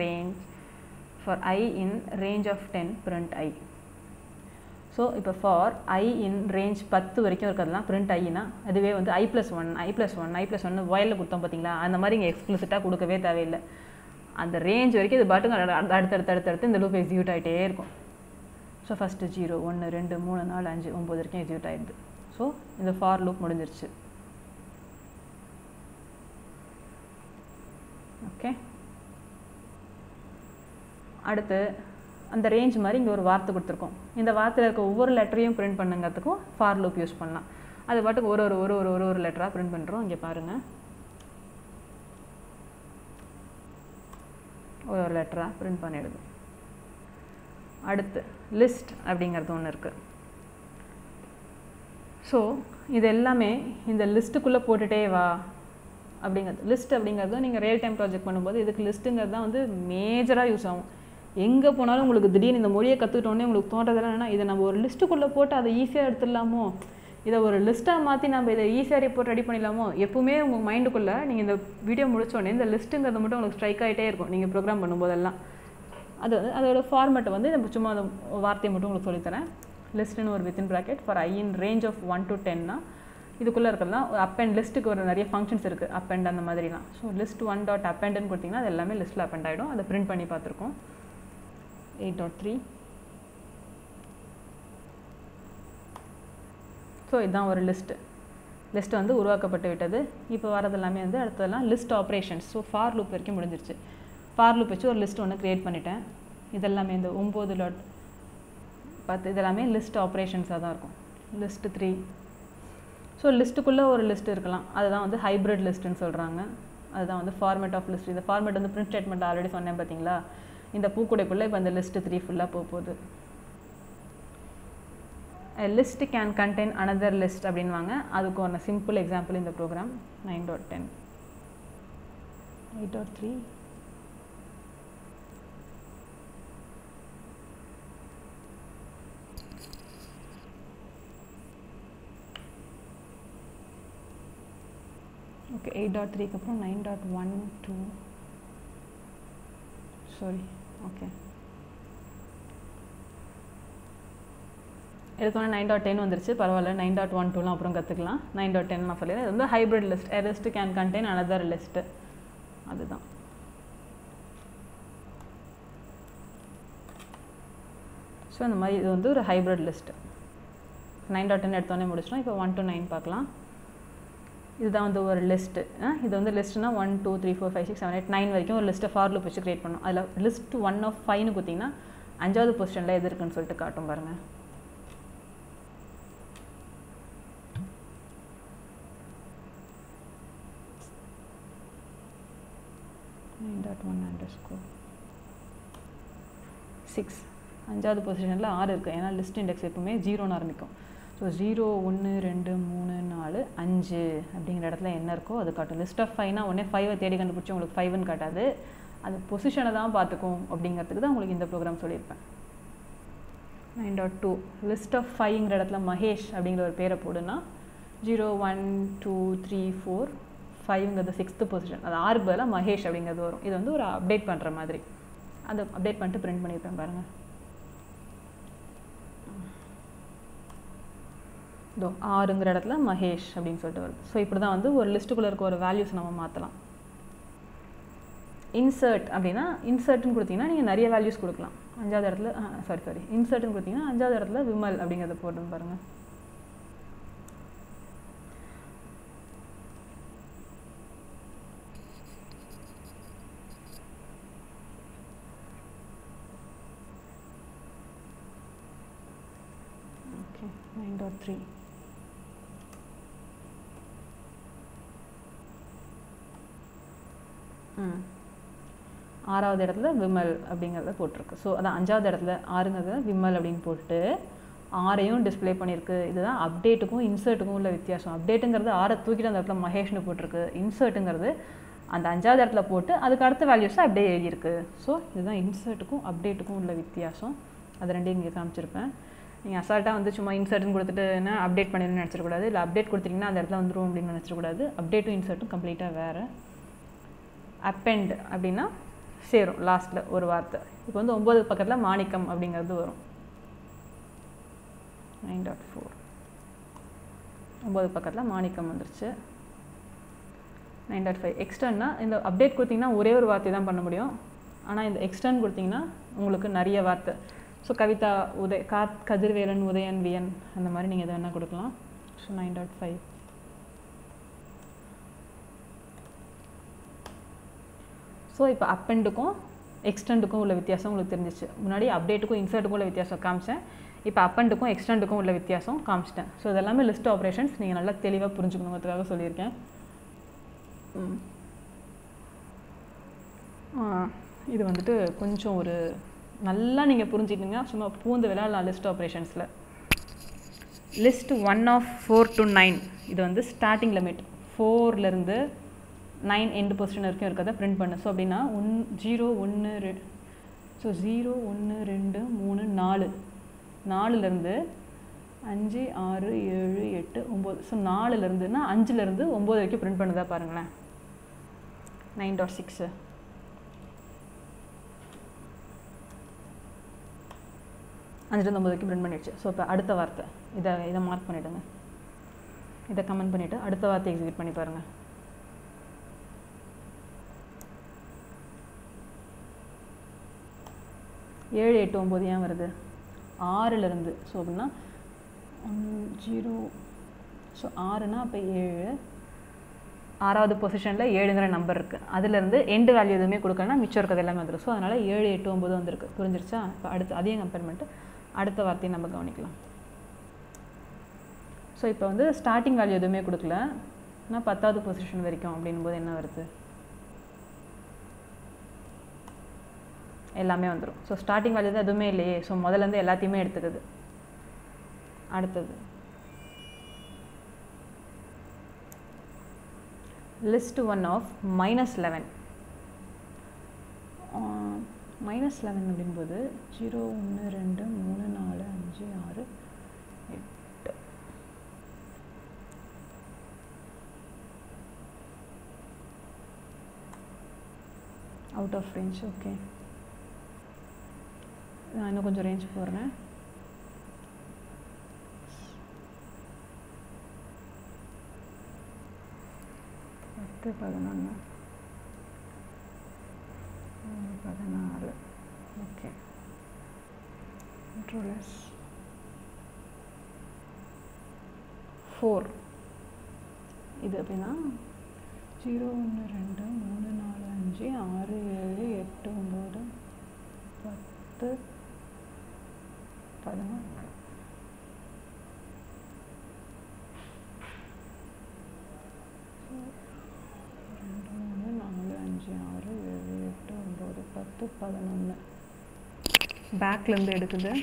Speaker 1: range of 10 print I. So இப்போ ஃபார் I in range 10 வரைக்கும் இருக்கிறதுலாம் பிரிண்ட் ஐனா அதுவே வந்து I+1 வயலில் கொடுத்தோம் பார்த்தீங்களா, அந்த மாதிரி இங்கே எக்ஸ்பிளிசிட்டாக கொடுக்கவே தேவையில்லை. அந்த ரேஞ்ச் வரைக்கும் இது பாட்டுங்க அடுத்தடுத்து இந்த லூப் எக்ஸிக்யூட் ஆகிட்டே இருக்கும். ஸோ ஃபஸ்ட்டு 0 1 2 3 4 5 9 வரைக்கும் எக்ஸிக்யூட் ஆகிடுது. ஸோ இந்த ஃபார் லூப் முடிஞ்சிருச்சு. ஓகே, அடுத்து அந்த ரேஞ்ச் மாதிரி இங்கே ஒரு வார்த்தை கொடுத்துருக்கோம். இந்த வார்த்தையில் இருக்க ஒவ்வொரு லெட்டரையும் பிரிண்ட் பண்ணுங்கிறதுக்கும் ஃபார் லூப் யூஸ் பண்ணலாம். அது பாட்டுக்கு ஒரு லெட்டராக பிரிண்ட் பண்ணுறோம். இங்கே பாருங்கள், ஒரு லெட்டராக பிரிண்ட் பண்ணிடுது. அடுத்து லிஸ்ட் அப்படிங்கிறது ஒன்று இருக்குது. ஸோ இது எல்லாமே இந்த லிஸ்ட்டுக்குள்ளே போட்டுகிட்டே வா அப்படிங்கிறது. லிஸ்ட் அப்படிங்கிறது நீங்கள் ரியல் டைம் ப்ராஜெக்ட் பண்ணும்போது இதுக்கு லிஸ்ட்டுங்கிறது தான் வந்து மேஜராக யூஸ் ஆகும். எங்கே போனாலும் உங்களுக்கு திடீர்னு இந்த மொழியை கற்றுக்கிட்டோன்னே உங்களுக்கு தோன்றதெல்லாம் என்னென்னா, இதை நம்ம ஒரு லிஸ்ட்டுக்குள்ளே போட்டு அதை ஈஸியாக எடுத்துடலாமோ, இதை ஒரு லிஸ்ட்டாக மாற்றி நம்ம இதை ஈஸியாக ரிப்போர்ட் ரெடி பண்ணிடலாமோ. எப்பவுமே உங்கள் மைண்டுக்குள்ளே நீங்கள் இந்த வீடியோ முடிச்சோடனே இந்த லிஸ்ட்டுங்கிறது மட்டும் உங்களுக்கு ஸ்ட்ரைக் ஆகிட்டே இருக்கும் நீங்கள் ப்ரோக்ராம் பண்ணும்போதெல்லாம். அதோட ஃபார்மேட்டை வந்து நம்ம சும்மா அந்த வார்த்தையை மட்டும் உங்களுக்கு சொல்லித்தரேன். லிஸ்ட்டுன்னு ஒரு within bracket for I in range of 1 to 10னா இதுக்குள்ளே இருக்கிறதுலாம் அப் அண்ட் லிஸ்ட்டுக்கு ஒரு நிறைய ஃபங்க்ஷன்ஸ் இருக்குது, அப் அண்ட் அந்த மாதிரிலாம். ஸோ லிஸ்ட் 1.appendன்னு கொடுத்தீங்கன்னா அது எல்லாமே லிஸ்ட்டில் அப்பெண்ட் ஆகிடும். அதை பிரிண்ட் பண்ணி பார்த்துருக்கோம். 8.3 ஸோ இதுதான் ஒரு லிஸ்ட்டு. லிஸ்ட் வந்து உருவாக்கப்பட்டு விட்டது. இப்போ வரது எல்லாமே வந்து அடுத்ததெல்லாம் list operations. So for loop வரைக்கும் முடிஞ்சிருச்சு. ஃபார் லூப் வச்சு ஒரு லிஸ்ட் ஒன்று க்ரியேட் பண்ணிட்டேன். இதெல்லாமே இந்த 9.10 இதெல்லாமே லிஸ்ட் ஆப்ரேஷன்ஸாக தான் இருக்கும். லிஸ்ட் 3. ஸோ லிஸ்ட்டுக்குள்ளே ஒரு லிஸ்ட் இருக்கலாம். அதுதான் வந்து ஹைப்ரிட் லிஸ்ட்டுன்னு சொல்கிறாங்க. அதுதான் வந்து ஃபார்மேட் ஆஃப் லிஸ்ட். இந்த ஃபார்மேட் வந்து பிரிண்ட் ஸ்டேட்மெண்ட் ஆல்ரெடி சொன்னேன் பார்த்தீங்களா. இந்த பூக்குடைக்குள்ளே இப்போ இந்த லிஸ்ட் 3 ஃபுல்லாக போகுது. List can contain another list அப்படின்வாங்க. அதுக்கு ஒரு சிம்பிள் எக்ஸாம்பிள் இந்த ப்ரோக்ராம் 9.10 8.3 ஓகே 8.3க்கு அப்புறம் 9.12 சாரி ஓகே எடுத்தோன்னே 9.10 வந்துருச்சு. பரவாயில்ல, 9.12லாம் அப்புறம் கற்றுக்கலாம். 9.10 நான் சொல்லிடுறேன். இது வந்து hybrid list. A list can contain another list. அதுதான். ஸோ இந்த மாதிரி இது வந்து ஒரு ஹைப்ரிட் லிஸ்ட்டு. 9.10 எடுத்தோன்னே முடிச்சிட்டோம். இப்போ 1 to 9 பார்க்கலாம். இதுதான் வந்து ஒரு லிஸ்ட்டு. இது வந்து லிஸ்ட்னா 1 2 3 4 5 6 7 8 9 வரைக்கும் ஒரு லிஸ்ட்டை ஃபார் லூப் வச்சு க்ரியேட் பண்ணோம். அதில் லிஸ்ட் 1 of 5ன்னு கொடுத்தீங்கன்னா 5வது பொசிஷனில் எது இருக்குன்னு சொல்லிட்டு காட்டும் பாருங்கள். சிக்ஸ் 5வது பொசிஷனில் 6 இருக்குது. ஏன்னா லிஸ்ட் இண்டெக்ஸ் எப்பவுமே 0ன்னு ஆரம்பிக்கும். ஸோ 0 1 2 3 4 5 அப்படிங்கிற இடத்துல என்ன இருக்கோ அது காட்டும். லிஸ்ட் ஆஃப் 5னா உடனே 5 தேடி கண்டுபிடிச்சி உங்களுக்கு 5ன்னு காட்டாது. அது பொசிஷனை தான் பார்த்துக்கும். அப்படிங்கிறதுக்கு தான் உங்களுக்கு இந்த ப்ரோக்ராம் சொல்லியிருப்பேன். 9.2 லிஸ்ட் ஆஃப் 5ங்கிற இடத்துல மகேஷ் அப்படிங்கிற ஒரு பேரை போடுனா 0 1 2 3 4 5ங்கிறது 6th பொசிஷன். அது 6க்கு பதிலாக மகேஷ் அப்படிங்கிறது வரும். இது வந்து ஒரு அப்டேட் பண்ணுற மாதிரி. அதை அப்டேட் பண்ணிட்டு பிரிண்ட் பண்ணியிருப்பேன் பாருங்கள். இதோ 6ங்கிற இடத்துல மகேஷ் அப்படின்னு சொல்லிட்டு வருது. ஸோ இப்படி தான் வந்து ஒரு லிஸ்ட்டுக்குள்ளே இருக்க ஒரு வேல்யூஸ் நம்ம மாற்றலாம். இன்சர்ட் அப்படின்னா இன்சர்ட்னு கொடுத்தீங்கன்னா நீங்கள் நிறைய வேல்யூஸ் கொடுக்கலாம். 5வது இடத்துல சாரி இன்சர்ட்னு கொடுத்தீங்கன்னா 5வது இடத்துல விமல் அப்படிங்கிறத போட்டு பாருங்கள். ஓகே 9.3 6வது இடத்துல விமல் அப்படிங்கிறத போட்டிருக்கு. ஸோ அதான் 5வது இடத்துல 6ங்கிறத விமல் அப்படின்னு போட்டு 6ஐயும் டிஸ்பிளே பண்ணியிருக்கு. இதுதான் அப்டேட்டுக்கும் இன்சர்ட்டுக்கும் உள்ள வித்தியாசம். அப்டேட்டுங்கிறது 6 தூக்கிட்டு அந்த இடத்துல மகேஷ்னு போட்டிருக்கு. இன்சர்ட்டுங்கிறது அந்த 5வது இடத்துல போட்டு அதுக்கு அடுத்த வேல்யூஸை அப்படியே எழுதியிருக்கு. ஸோ இதுதான் இன்சர்ட்டுக்கும் அப்டேட்டுக்கும் உள்ள வித்தியாசம். அது ரெண்டையும் இங்கே காமிச்சிருப்பேன். நீங்கள் அசால்ட்டாக வந்து சும்மா இன்சர்ட்னு கொடுத்துட்டு என்ன அப்டேட் பண்ணிடணும்னு நினச்சிடக்கூடாது. இல்லை அப்டேட் கொடுத்தீங்கன்னா அந்த இடத்துல வந்துடும் அப்படின்னு நினச்சிடக்கூடாது. அப்டேட்டும் இன்சர்ட்டும் கம்ப்ளீட்டாக வேறு. அப்பெண்ட் அப்படின்னா சேரும் லாஸ்ட்டில் ஒரு வார்த்தை. இப்போ வந்து 9 பக்கத்தில் மாணிக்கம் அப்படிங்கிறது வரும். 9.4 9 பக்கத்தில் மாணிக்கம் வந்துருச்சு. 9.5 எக்ஸ்டர்ன்னா இந்த அப்டேட் கொடுத்தீங்கன்னா ஒரே ஒரு வார்த்தை தான் பண்ண முடியும். ஆனால் இந்த எக்ஸ்டர்ன் கொடுத்தீங்கன்னா உங்களுக்கு நிறைய வார்த்தை. ஸோ கவிதா கதிர்வேலன் உதயன் வியன் அந்த மாதிரி நீங்கள் எதை வேணால் கொடுக்கலாம். ஸோ 9.5 ஸோ இப்போ அப்பெண்டுக்கும் எக்ஸ்டெண்டுக்கும் உள்ள வித்தியாசம் உங்களுக்கு தெரிஞ்சிச்சு. முன்னாடி அப்டேட்டுக்கும் இன்சர்ட்டுக்கும் உள்ள வித்தியாசம் காமிச்சேன். இப்போ அப்பெண்டுக்கும் எக்ஸ்டெண்டுக்கும் உள்ள வித்தியாசம் காமிச்சிட்டேன். ஸோ இதெல்லாமே லிஸ்ட் ஆப்ரேஷன்ஸ் நீங்கள் நல்லா தெளிவாக புரிஞ்சுக்கணுங்கிறதுக்காக சொல்லியிருக்கேன். இது வந்துட்டு கொஞ்சம் ஒரு நல்லா நீங்கள் புரிஞ்சுக்கிட்டீங்க. சும்மா பூந்து விளையாடலாம் லிஸ்ட் ஆப்ரேஷன்ஸில். லிஸ்ட் 1 of 4 to 9 இது வந்து ஸ்டார்டிங் லிமிட். 4லேருந்து 9 எண்ட் பொசிஷன் வரைக்கும் இருக்கிறத பிரிண்ட் பண்ணு. ஸோ அப்படின்னா 0 1 2 ஸோ 0 1 2 3 4 4லேருந்து 5 6 7 8 9 ஸோ 4லேருந்துன்னா 5லேருந்து 9 வரைக்கும் பிரிண்ட் பண்ணுதா பாருங்களேன். 9.6 5லேருந்து 9 வரைக்கும் பிரிண்ட் பண்ணிடுச்சு. ஸோ இப்போ அடுத்த வார்த்தை இதை மார்க் பண்ணிவிடுங்க. இதை கமெண்ட் பண்ணிவிட்டு அடுத்த வார்த்தை எக்ஸிக்யூட் பண்ணி பாருங்கள். 7 8 9 ஏன் வருது? 6லேருந்து. ஸோ அப்படின்னா 0 ஸோ 6னா அப்போ 7, 6வது பொசிஷனில் 7ங்கிற நம்பர் இருக்குது. அதுலேருந்து எண்டு வேல்யூ எதுவுமே கொடுக்கலன்னா மிச்சம் இருக்கிறது எல்லாமே வந்துடும். ஸோ அதனால் 7, 8, 9 வந்திருக்கு. புரிஞ்சிருச்சா? இப்போ அடுத்து அதையும் கம்பேர் பண்ணிட்டு அடுத்த வார்த்தையை நம்ம கவனிக்கலாம். ஸோ இப்போ வந்து ஸ்டார்டிங் வேல்யூ எதுவுமே கொடுக்கல, ஆனால் 10வது பொசிஷன் வரைக்கும் அப்படின்போது என்ன வருது? எல்லாமே வந்துடும். ஸோ ஸ்டார்டிங் வேல்யூ தான் எதுவுமே இல்லையே, ஸோ முதல்லேருந்து எல்லாத்தையுமே எடுத்துக்குது. அடுத்தது list 1 of -11. -11 அப்படின்போது 0, 1, 2, 3, 4, 5, 6, 8. Out off range. ஓகே, நான் இன்னும் கொஞ்சம் ரேஞ்ச் போடுறேன். பத்து, 11, 14. Okay, control s 4. இது அப்படின்னா 0, 1, 2, 3, 4, 5, 6, 7, 8, 9, 10, 11. பேக்லேருந்து எடுக்குது.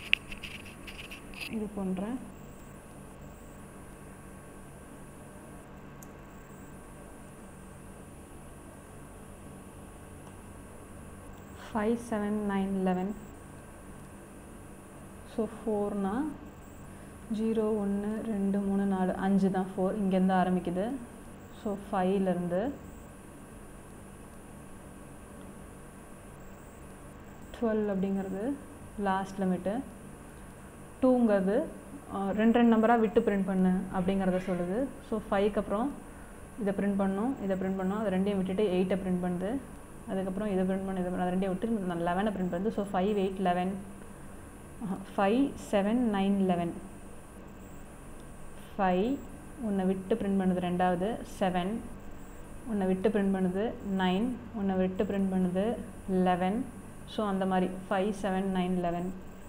Speaker 1: இது பண்ணுறேன். ஃபைவ், 7, 9, 11. ஸோ 4னா 0, 1, 2, 3, 4, 5 தான் 4. இங்கேருந்து ஆரம்பிக்குது. ஸோ 5லேருந்து 12 அப்படிங்கிறது லாஸ்ட் லிமிட்டு. 2ங்கிறது 2 நம்பராக விட்டு பிரிண்ட் பண்ணு அப்படிங்கிறத சொல்லுது. ஸோ 5க்கு அப்புறம் இதை பிரிண்ட் பண்ணணும், இதை பிரிண்ட் பண்ணணும், அதை ரெண்டையும் விட்டுட்டு 8 பிரிண்ட் பண்ணுது. அதுக்கப்புறம் இதை பிரிண்ட் பண்ணி அதை ரெண்டையும் விட்டு 11 பிரிண்ட் பண்ணுது. ஸோ 5, 8, 11. 5, 7, 9, 11. 5 ஒன்றை விட்டு பிரிண்ட் பண்ணுது, ரெண்டாவது 7 ஒன்றை விட்டு பிரிண்ட் பண்ணுது, 9 ஒன்றை விட்டு பிரிண்ட் பண்ணுது, 11. ஸோ அந்த மாதிரி 5, 7, 9, 11.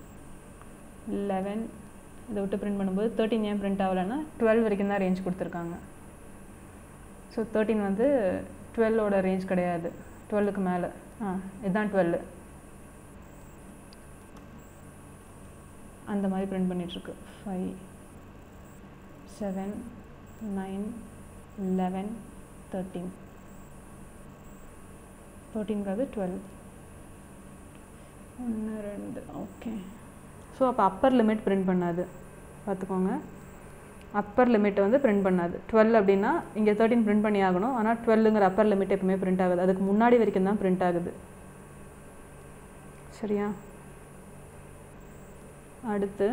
Speaker 1: 11 இதை விட்டு பிரிண்ட் பண்ணும்போது 13 ஏன் பிரிண்ட் ஆகலைன்னா 12 வரைக்கும் தான் ரேஞ்ச் கொடுத்துருக்காங்க. ஸோ 13 வந்து 12ஓட ரேஞ்ச் கிடையாது, 12க்கு மேலே. இதுதான் 12. அந்த மாதிரி பிரிண்ட் பண்ணிகிட்ருக்கு. 5, 7, 9, 11, 13. 13ங்கிறது 12. 1, 2. ஓகே, ஸோ அப்போ அப்பர் லிமிட் பிரிண்ட் பண்ணாது. பார்த்துக்கோங்க, அப்பர் லிமிட் வந்து பிரிண்ட் பண்ணாது. 12 அப்படின்னா இங்கே 13 பிரிண்ட் பண்ணி ஆகணும். ஆனால் 12ங்கிற அப்பர் லிமிட் எப்பவுமே பிரிண்ட் ஆகுது, அதுக்கு முன்னாடி வரைக்கும் தான் பிரிண்ட் ஆகுது. சரியா? அடுத்து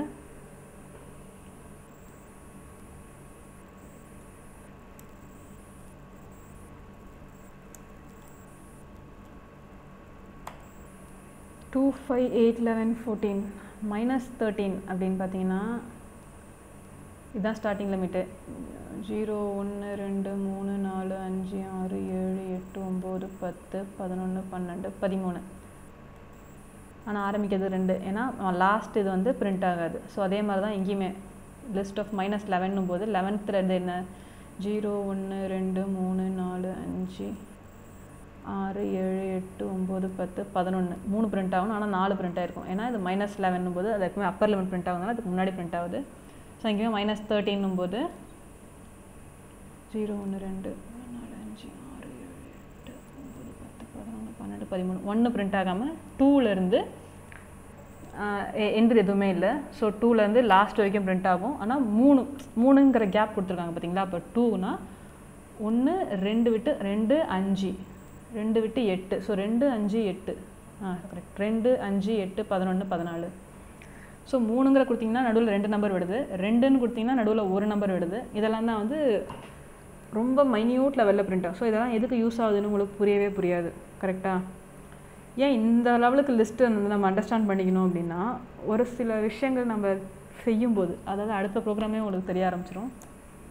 Speaker 1: -2, 5, 8, 11, 14 -13 அப்படின்னு பார்த்தீங்கன்னா இதுதான் ஸ்டார்டிங் லிமிட்டு. 0, 1, 2, 3, 4, 5, 6, 7, 8, 9, 10, 11, 12, 13. ஆனால் ஆரம்பிக்கிறது 2, ஏன்னா லாஸ்ட் இது வந்து பிரிண்ட் ஆகாது. ஸோ அதே மாதிரி தான் இங்கேயுமே லிஸ்ட் ஆஃப் -11 போது 11th என்ன 0, 1, 2, 3, 4, 5, 6, 7, 8, 9, 10, 11. 3 பிரிண்ட் ஆகணும், ஆனால் 4 பிரிண்ட் ஆகிருக்கும். ஏன்னா இது -11 போது அது எப்பவுமே அப்பர் லிமிட் பிரிண்ட் ஆகுதுனால அதுக்கு முன்னாடி பிரிண்ட் ஆகுது. ஸோ இங்கேயுமே -13 போது 0, 1, 2, 3, 4, 5, 6, 7, 8, 9, 10, 11, 12, 13. 1 பிரிண்ட் ஆகாமல் 2லேருந்து எந்த எதுவுமே இல்லை. ஸோ 2லேருந்து லாஸ்ட் வரைக்கும் பிரிண்ட் ஆகும். ஆனால் 3ங்கிற கேப் கொடுத்துருக்காங்க பார்த்தீங்களா? அப்போ 2னா 1, 2 விட்டு 2, 5, 2 விட்டு 8. ஸோ 2, 5, 8. கரெக்ட். 2, 5, 8, 11, 14. ஸோ 3ங்கிற கொடுத்தீங்கன்னா நடுவில் 2 நம்பர் விடுது, 2ன்னு கொடுத்தீங்கன்னா நடுவில் 1 நம்பர் விடுது. இதெல்லாம் தான் வந்து ரொம்ப மைன்யூட் லெவலில் பிரிண்ட் ஆகும். ஸோ இதெல்லாம் எதுக்கு யூஸ் ஆகுதுன்னு உங்களுக்கு புரியவே புரியாது. கரெக்டாக? ஏன் இந்த லெவலுக்கு லிஸ்ட்டு வந்து நம்ம அண்டர்ஸ்டாண்ட் பண்ணிக்கணும் அப்படின்னா, ஒரு சில விஷயங்கள் நம்ம செய்யும்போது, அதாவது அடுத்த ப்ரோக்ராமே உங்களுக்கு தெரிய ஆரம்பிச்சிடும்.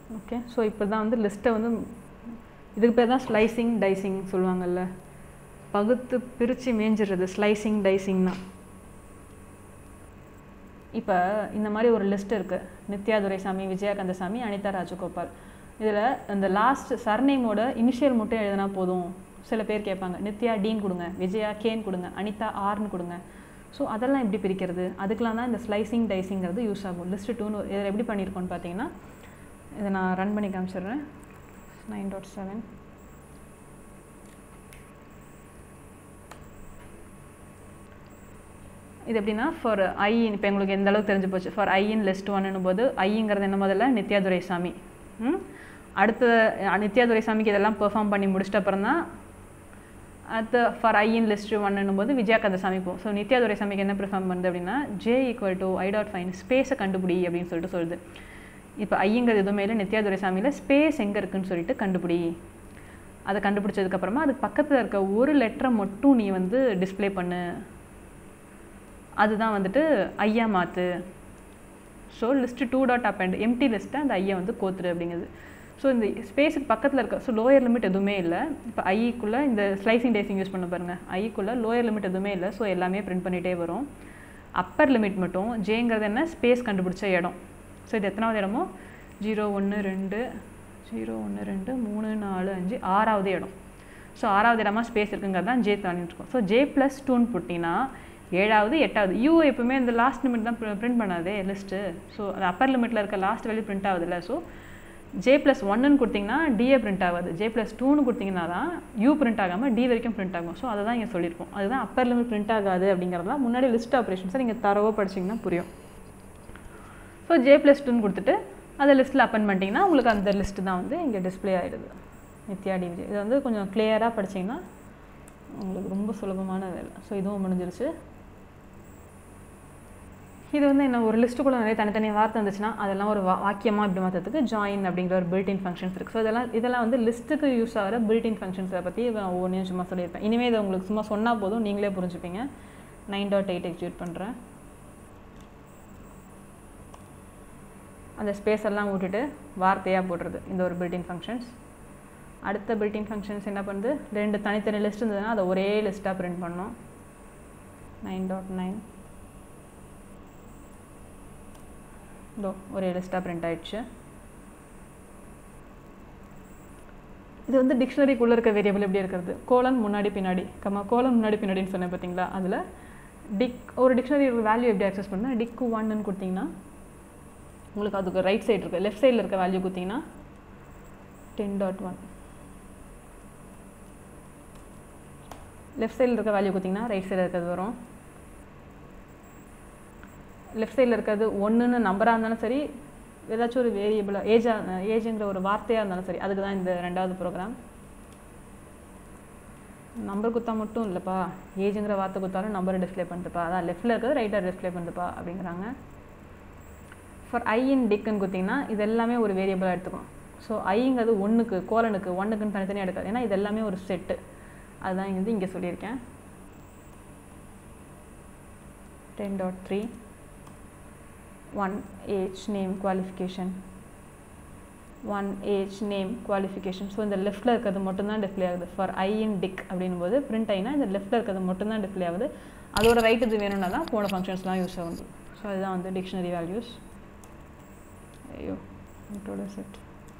Speaker 1: ஓகே. ஸோ இப்போ தான் வந்து லிஸ்ட்டை வந்து இதுக்கு பேர் தான் ஸ்லைசிங் டைசிங் சொல்லுவாங்கல்ல, பகுத்து பிரித்து மேய்ஞ்சிடுறது ஸ்லைசிங் டைசிங்னா. இப்போ இந்த மாதிரி ஒரு லிஸ்ட் இருக்குது, நித்யா துரைசாமி, விஜயா கந்தசாமி, அனிதா ராஜகோபால். இதில் இந்த லாஸ்ட் சர்நேமோட இனிஷியல் மட்டும் எழுதினா போதும். சில பேர் கேட்பாங்க, நித்யா டீன் கொடுங்க, விஜயா கேன் கொடுங்க, அனிதா ஆர்னு கொடுங்க. ஸோ அதெல்லாம் எப்படி பிரிக்கிறது, அதுக்கெலாம் தான் இந்த ஸ்லைசிங் டைசிங்கிறது யூஸ் ஆகும். லிஸ்ட் 2ன்னு இதில் எப்படி பண்ணியிருக்கோன்னு பார்த்தீங்கன்னா, இதை நான் ரன் பண்ணி காமிச்சிடுறேன். 9.7 இது எப்படின்னா, ஃபார் ஐ இப்போ எங்களுக்கு எந்த அளவுக்கு தெரிஞ்சு போச்சு. ஃபார் ஐ இன் லிஸ்ட் 1 போது ஐங்கிறது என்ன முதல்ல நித்யா துரைசாமி. அடுத்த நித்யா துரைசாமிக்கு இதெல்லாம் பெர்ஃபார்ம் பண்ணி முடிச்சிட்ட அப்புறம் தான் அடுத்த ஃபார் ஐ இன் லிஸ்ட் 1 போது விஜயா கந்தசாமி போகும். ஸோ நித்யா துரைசாமிக்கு என்ன பெர்ஃபார்ம் பண்ணுது அப்படின்னா, J = I.find ஸ்பேஸை கண்டுபிடி அப்படின்னு சொல்லிட்டு சொல்லுது. இப்போ ஐங்கிறது எதுவுமே இல்லை, நித்யா துரைசாமியில் ஸ்பேஸ் எங்கே இருக்குதுன்னு சொல்லிட்டு கண்டுபிடி. அதை கண்டுபிடிச்சதுக்கப்புறமா அதுக்கு பக்கத்தில் இருக்க ஒரு லெட்டரை மட்டும் நீ வந்து டிஸ்பிளே பண்ணு, அதுதான் வந்துட்டு ஐயா மாற்று. ஸோ லிஸ்ட் 2.append எம்டி லிஸ்ட்டை அந்த ஐயை வந்து கோத்துரு அப்படிங்கிறது. ஸோ இந்த ஸ்பேஸுக்கு பக்கத்தில் இருக்க ஸோ லோயர் லிமிட் எதுவுமே இல்லை. இப்போ ஐக்குள்ளே இந்த ஸ்லைசிங் டைசிங் யூஸ் பண்ண பாருங்கள், ஐக்குள்ளே லோயர் லிமிட் எதுவுமே இல்லை. ஸோ எல்லாமே பிரிண்ட் பண்ணிகிட்டே வரும். அப்பர் லிமிட் மட்டும் ஜேங்கிறது என்ன, ஸ்பேஸ் கண்டுபிடிச்ச இடம். ஸோ இது எத்தனாவது இடமோ 0 1 2 0 1 2 3 4 5 6வது இடம். ஸோ 6வது இடமா ஸ்பேஸ் இருக்குங்கிறது தான் ஜே தாண்டிட்டு இருக்கும். ஸோ J+2ன்னு போட்டிங்கன்னா 7வது 8வது. யூ எப்பவுமே இந்த லாஸ்ட் லிமிட் தான் பிரிண்ட் பண்ணாதே லிஸ்ட்டு. ஸோ அது அப்பர் லிமிட்டில் இருக்க லாஸ்ட் வேல்யூ பிரிண்ட் ஆகுதுல்ல. ஸோ J+1ன்னு கொடுத்திங்கன்னா டிஏ பிரிண்ட் ஆகாது, J+2ன்னு கொடுத்திங்கன்னா தான் யூ பிரிண்ட் ஆகாமல் டி வரைக்கும் பிரிண்ட் ஆகும். ஸோ அதை தான் இங்கே சொல்லியிருக்கோம். அதுதான் அப்பர் லிமிட் பிரிண்ட் ஆகாது அப்படிங்கிறதுலாம் முன்னாடி லிஸ்ட் ஆப்ரேஷன்ஸை நீங்கள் தரவாக படிச்சிங்கன்னா புரியும். ஸோ J+2ன்னு கொடுத்துட்டு அதை லிஸ்ட்டில் அப்பன் பண்ணிட்டீங்கன்னா உங்களுக்கு அந்த லிஸ்ட்டு தான் வந்து இங்கே டிஸ்பிளே ஆகிடுது, நித்யா டி விஜய். இது வந்து கொஞ்சம் கிளியராக படிச்சிங்கன்னா உங்களுக்கு ரொம்ப சுலபமான வேலை. ஸோ இதுவும் முடிஞ்சிருச்சு. இது வந்து என்ன, ஒரு லிஸ்ட்டுக்குள்ளே நிறைய தனித்தனி வார்த்தை இருந்துச்சுன்னா அதெல்லாம் ஒரு வாக்கியமாக இப்படி மாற்றத்துக்கு ஜாயின் அப்படிங்கிற ஒரு பில்டின் ஃபங்க்ஷன்ஸ் இருக்குது. ஸோ இதெல்லாம் வந்து லிஸ்ட்டுக்கு யூஸ் ஆகிற பில்டின் ஃபங்க்ஷன்ஸை பற்றி நான் ஒவ்வொன்றையும் சும்மா சொல்லியிருப்பேன். இனிமேல் இதை உங்களுக்கு சும்மா சொன்னால் போதும், நீங்களே புரிஞ்சுப்பீங்க. 9.8 எக்ஸிக்யூட் பண்ணுறேன். அந்த ஸ்பேஸ் எல்லாம் விட்டுட்டு வார்த்தையாக போடுறது இந்த ஒரு பில்டின் ஃபங்க்ஷன்ஸ். அடுத்த பில்டின் ஃபங்க்ஷன்ஸ் என்ன பண்ணுது, 2 தனித்தனி லிஸ்ட் இருந்ததுன்னா அதை ஒரே லிஸ்ட்டாக பிரிண்ட் பண்ணோம். 9.9 இதோ ஒரே லிஸ்ட்டாக பிரிண்ட் ஆகிடுச்சு. இது வந்து டிக்ஷனரிக்குள்ளே இருக்க வேரியபிள் எப்படி இருக்கிறது, கோலன் முன்னாடி பின்னாடி கோலன் முன்னாடி பின்னாடின்னு சொன்னேன் பார்த்தீங்களா. அதில் ஒரு டிக்ஷனரி வேல்யூ எப்படி ஆக்சஸ் பண்ணால் டிக் 1ன்னு கொடுத்தீங்கன்னா உங்களுக்கு அதுக்கு ரைட் சைடு இருக்குது, லெஃப்ட் சைடில் இருக்க வேல்யூ கொடுத்தீங்கன்னா 10.1, லெஃப்ட் சைடில் இருக்க வேல்யூ கொடுத்தீங்கன்னா ரைட் சைடில் இருக்கிறது வரும். லெஃப்ட் சைடில் இருக்கிறது 1ன்னு நம்பராக இருந்தாலும் சரி, ஏதாச்சும் ஒரு வேரியபிளாக ஏஜுங்கிற ஒரு வார்த்தையாக இருந்தாலும் சரி, அதுக்கு தான் இந்த 2வது ப்ரோக்ராம். நம்பர் குத்தா மட்டும் இல்லைப்பா, ஏஜுங்கிற வார்த்தை கொடுத்தாலும் நம்பரை டிஸ்பிளே பண்ணுதுப்பா, அதான் லெஃப்ட்டில் இருக்கிறது ரைட்டாக டிஸ்பிளே பண்ணுதுப்பா அப்படிங்கிறாங்க. ஃபார் ஐ இன் டிக்குன்னு கொடுத்திங்கன்னா இது எல்லாமே ஒரு வேரியபிளாக எடுத்துக்கும். ஸோ ஐங்கிறது 1க்கு கோலனுக்கு 1க்குன்னு தனித்தனியாக எடுக்காது, ஏன்னா இது எல்லாமே ஒரு செட்டு. அதுதான் வந்து இங்கே சொல்லியிருக்கேன். 10.3 1 age name qualification 1 age name qualification. So இந்த லெஃப்ட்டில் இருக்கிறது மட்டும்தான் டிஸ்பிளே ஆகுது. ஃபார் ஐ இன் டிக் அப்படின்னும் போது பிரிண்ட் ஆகினா இந்த லெஃப்ட்டில் இருக்கிறது மட்டும்தான் டிஸ்பிளே ஆகுது. அதோட ரைட் இது வேணும்னா தான் போன ஃபங்க்ஷன்ஸ்லாம் யூஸ் ஆகுது. ஸோ அதுதான் வந்து டிக்ஷனரி வேல்யூஸ். ஐயோ இதோட செட்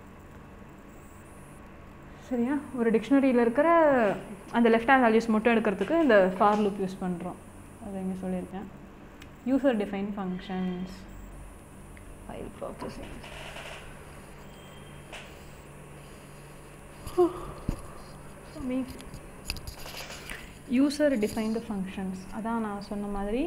Speaker 1: சரியா. ஒரு டிக்ஷனரியில் இருக்கிற அந்த லெஃப்ட் ஹேண்ட் வேல்யூஸ் மட்டும் எடுக்கிறதுக்கு இந்த ஃபார் லூப் யூஸ் பண்ணுறோம். அதை இங்கே சொல்லியிருக்கேன். User define functions, file processing. User defined functions அதான் நான் சொன்ன மாதிரி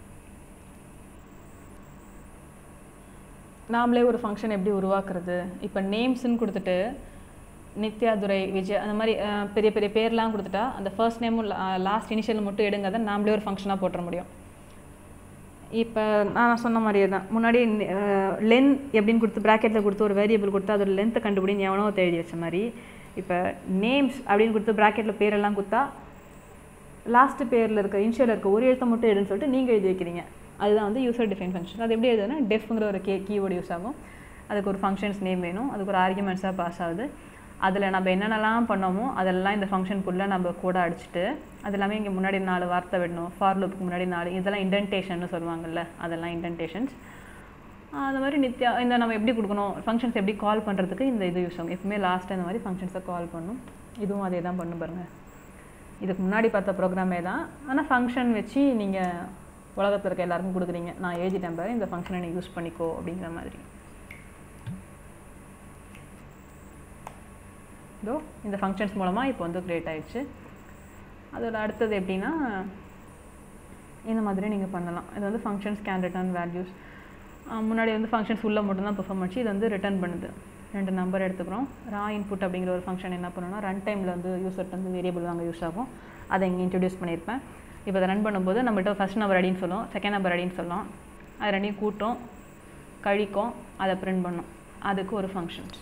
Speaker 1: நாமளே ஒரு ஃபங்க்ஷன் எப்படி உருவாக்குறது. இப்போ நேம்ஸ்ன்னு கொடுத்துட்டு நித்யா துரை விஜய் அந்த மாதிரி பெரிய பெரிய பேர்லாம் கொடுத்துட்டா அந்த ஃபர்ஸ்ட் நேமும் லாஸ்ட் இனிஷியல் மட்டும் எடுங்கிறத நாமளே ஒரு ஃபங்க்ஷனாக போட்டுற முடியும். இப்போ நான் சொன்ன மாதிரியே தான் முன்னாடி லென் எப்படின்னு கொடுத்து ப்ராக்கெட்டில் கொடுத்து ஒரு வேரியபிள் கொடுத்து அதோட லென்த்தை கண்டுபிடின்னு எவனோ தேடி வச்ச மாதிரி இப்போ நேம்ஸ் அப்படின்னு கொடுத்து ப்ராக்கெட்டில் பேரெல்லாம் கொடுத்தா லாஸ்ட்டு பேரில் இருக்க இனிஷியலில் இருக்க ஒரு எழுத்தை மட்டும் எடுன்னு சொல்லிட்டு நீங்கள் எழுதி வைக்கிறீங்க. அதுதான் வந்து யூசர் டிஃபைன் ஃபங்க்ஷன். அது எப்படி எழுதுனா டெஃப்ங்கிற ஒரு கீவேர்டு யூஸ் ஆகும். அதுக்கு ஒரு ஃபங்க்ஷன்ஸ் நேம் வேணும், அதுக்கு ஒரு ஆர்குமெண்ட்ஸாக பாஸ் ஆகுது. அதில் நம்ம என்னென்னலாம் பண்ணோமோ அதெல்லாம் இந்த ஃபங்க்ஷனுக்குள்ளே நம்ம கூட அடிச்சுட்டு அது எல்லாமே இங்கே முன்னாடி 4 வார்த்தை விடணும். ஃபார் லூப்புக்கு முன்னாடி 4, இதெல்லாம் இண்டென்டேஷன்னு சொல்லுவாங்கள்ல, அதெல்லாம் இண்டென்டேஷன்ஸ். அந்த மாதிரி நித்யா இந்த நம்ம எப்படி கொடுக்கணும், ஃபங்க்ஷன்ஸ் எப்படி கால் பண்ணுறதுக்கு இந்த இது யூஸ் ஆகும். எப்பவுமே லாஸ்ட்டாக இந்த மாதிரி ஃபங்க்ஷன்ஸை கால் பண்ணணும். இதுவும் அதே தான் பண்ணு பாருங்கள். இதுக்கு முன்னாடி பார்த்த ப்ரோக்ராமே தான், ஆனால் ஃபங்க்ஷன் வச்சு நீங்கள் உலகத்தில் இருக்க எல்லாருக்கும் கொடுக்குறீங்க. நான் எழுதிட்டேன் பாரு, இந்த ஃபங்க்ஷனை நீ யூஸ் பண்ணிக்கோ அப்படிங்கிற மாதிரி. இதோ இந்த ஃபங்க்ஷன்ஸ் மூலமாக இப்போ வந்து க்ரியேட் ஆகிடுச்சு. அதோட அடுத்தது எப்படின்னா இந்த மாதிரி நீங்கள் பண்ணலாம். இது வந்து ஃபங்க்ஷன்ஸ் கேன் ரிட்டர்ன் வேல்யூஸ். முன்னாடி வந்து ஃபங்க்ஷன்ஸ் உள்ளே மட்டும்தான் பெர்ஃபார்ம் பண்ணி இது வந்து ரிட்டர்ன் பண்ணுது. 2 நம்பர் எடுத்துக்கிறோம். ரா இன்புட் அப்படிங்கிற ஒரு ஃபங்க்ஷன் என்ன பண்ணணும்னா ரன் டைமில் வந்து யூஸர்ட்டு வந்து வேரியபிள் வாங்க யூஸ் ஆகும். அதை இங்கே இன்ட்ரடியூஸ் பண்ணியிருப்பேன். இப்போ அதை ரன் பண்ணும்போது நம்மகிட்ட ஃபஸ்ட் நம்பர் அடின்னு சொல்லும், செகண்ட் நம்பர் அடின்னு சொல்லும். அது ரெண்டையும் கூட்டும், கழிக்கும், அதை பிரிண்ட் பண்ணும். அதுக்கு ஒரு ஃபங்க்ஷன்ஸ்.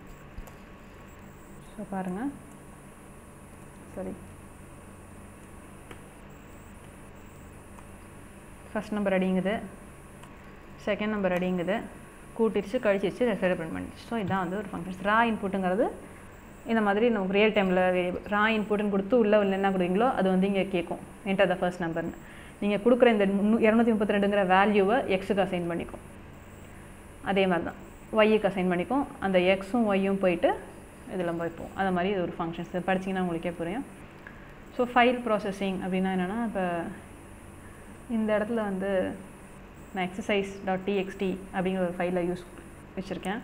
Speaker 1: ஸோ பாருங்கள், சரி, ஃபஸ்ட் நம்பர் அடிங்குது, செகண்ட் நம்பர் அடிங்குது, கூட்டிடுச்சு, கழிச்சிடுச்சு, ரெசைட் பிரிண்ட் பண்ணிடுச்சு. ஸோ இதுதான் வந்து ஒரு ஃபங்க்ஷன்ஸ். ரா இன்புட்டுங்கிறது இந்த மாதிரி நமக்கு ரியல் டைமில் ரா இன்புட்டுன்னு கொடுத்து உள்ளே என்ன கொடுக்குறீங்களோ அது வந்து இங்கே கேட்கும், என்டர் த ஃபர்ஸ்ட் நம்பர்னு. நீங்கள் கொடுக்குற இந்த 232ங்கிற வேல்யூவை எக்ஸுக்கு அசைன் பண்ணிக்கும். அதே மாதிரி தான் ஒய்யுக்கு அசைன் பண்ணிக்கும். அந்த எக்ஸும் ஒய்யும் போயிட்டு இதில் போய்ப்போம். அது மாதிரி இது ஒரு ஃபங்க்ஷன்ஸ் படிச்சிங்கன்னா உங்களுக்கே புரியும். ஸோ ஃபைல் ப்ராசஸிங் அப்படின்னா என்னென்னா, இப்போ இந்த இடத்துல வந்து நான் exercise.txt அப்படிங்கிற ஒரு ஃபைலை வச்சுருக்கேன்.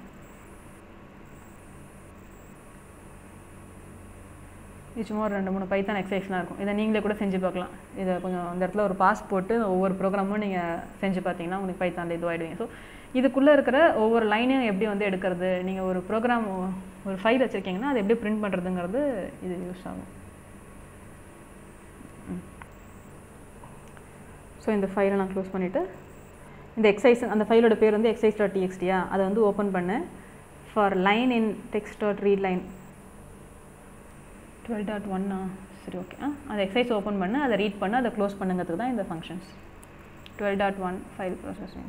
Speaker 1: இது சும்மா ஒரு 2-3 பைத்தான் எக்ஸசைஸ்லாம் இருக்கும். இதை நீங்களே கூட செஞ்சு பார்க்கலாம். இதை கொஞ்சம் அந்த இடத்துல ஒரு பாஸ் போட்டு ஒவ்வொரு ப்ரோக்ராமும் நீங்கள் செஞ்சு பார்த்தீங்கன்னா உங்களுக்கு பைத்தானில் இதுவாகிடுவீங்க. ஸோ இதுக்குள்ளே இருக்கிற ஒவ்வொரு லைனையும் எப்படி வந்து எடுக்கிறது, நீங்கள் ஒரு ப்ரோக்ராம் ஒரு ஃபைல் வச்சுருக்கீங்கன்னா அதை எப்படி பிரிண்ட் பண்ணுறதுங்கிறது இது யூஸ் ஆகும். ஸோ இந்த ஃபைலை நான் க்ளோஸ் பண்ணிவிட்டு இந்த எக்ஸசைஸ், அந்த ஃபைலோட பேர் வந்து exercise.txt அதை வந்து ஓப்பன் பண்ணு. For line in text.read line 12.1 சரி, ஓகே. அந்த எக்ஸசைஸ் ஓப்பன் பண்ணு, அதை ரீட் பண்ணு, அதை க்ளோஸ் பண்ணுங்கிறதுக்கு தான் இந்த ஃபங்க்ஷன்ஸ். 12.1 file processing.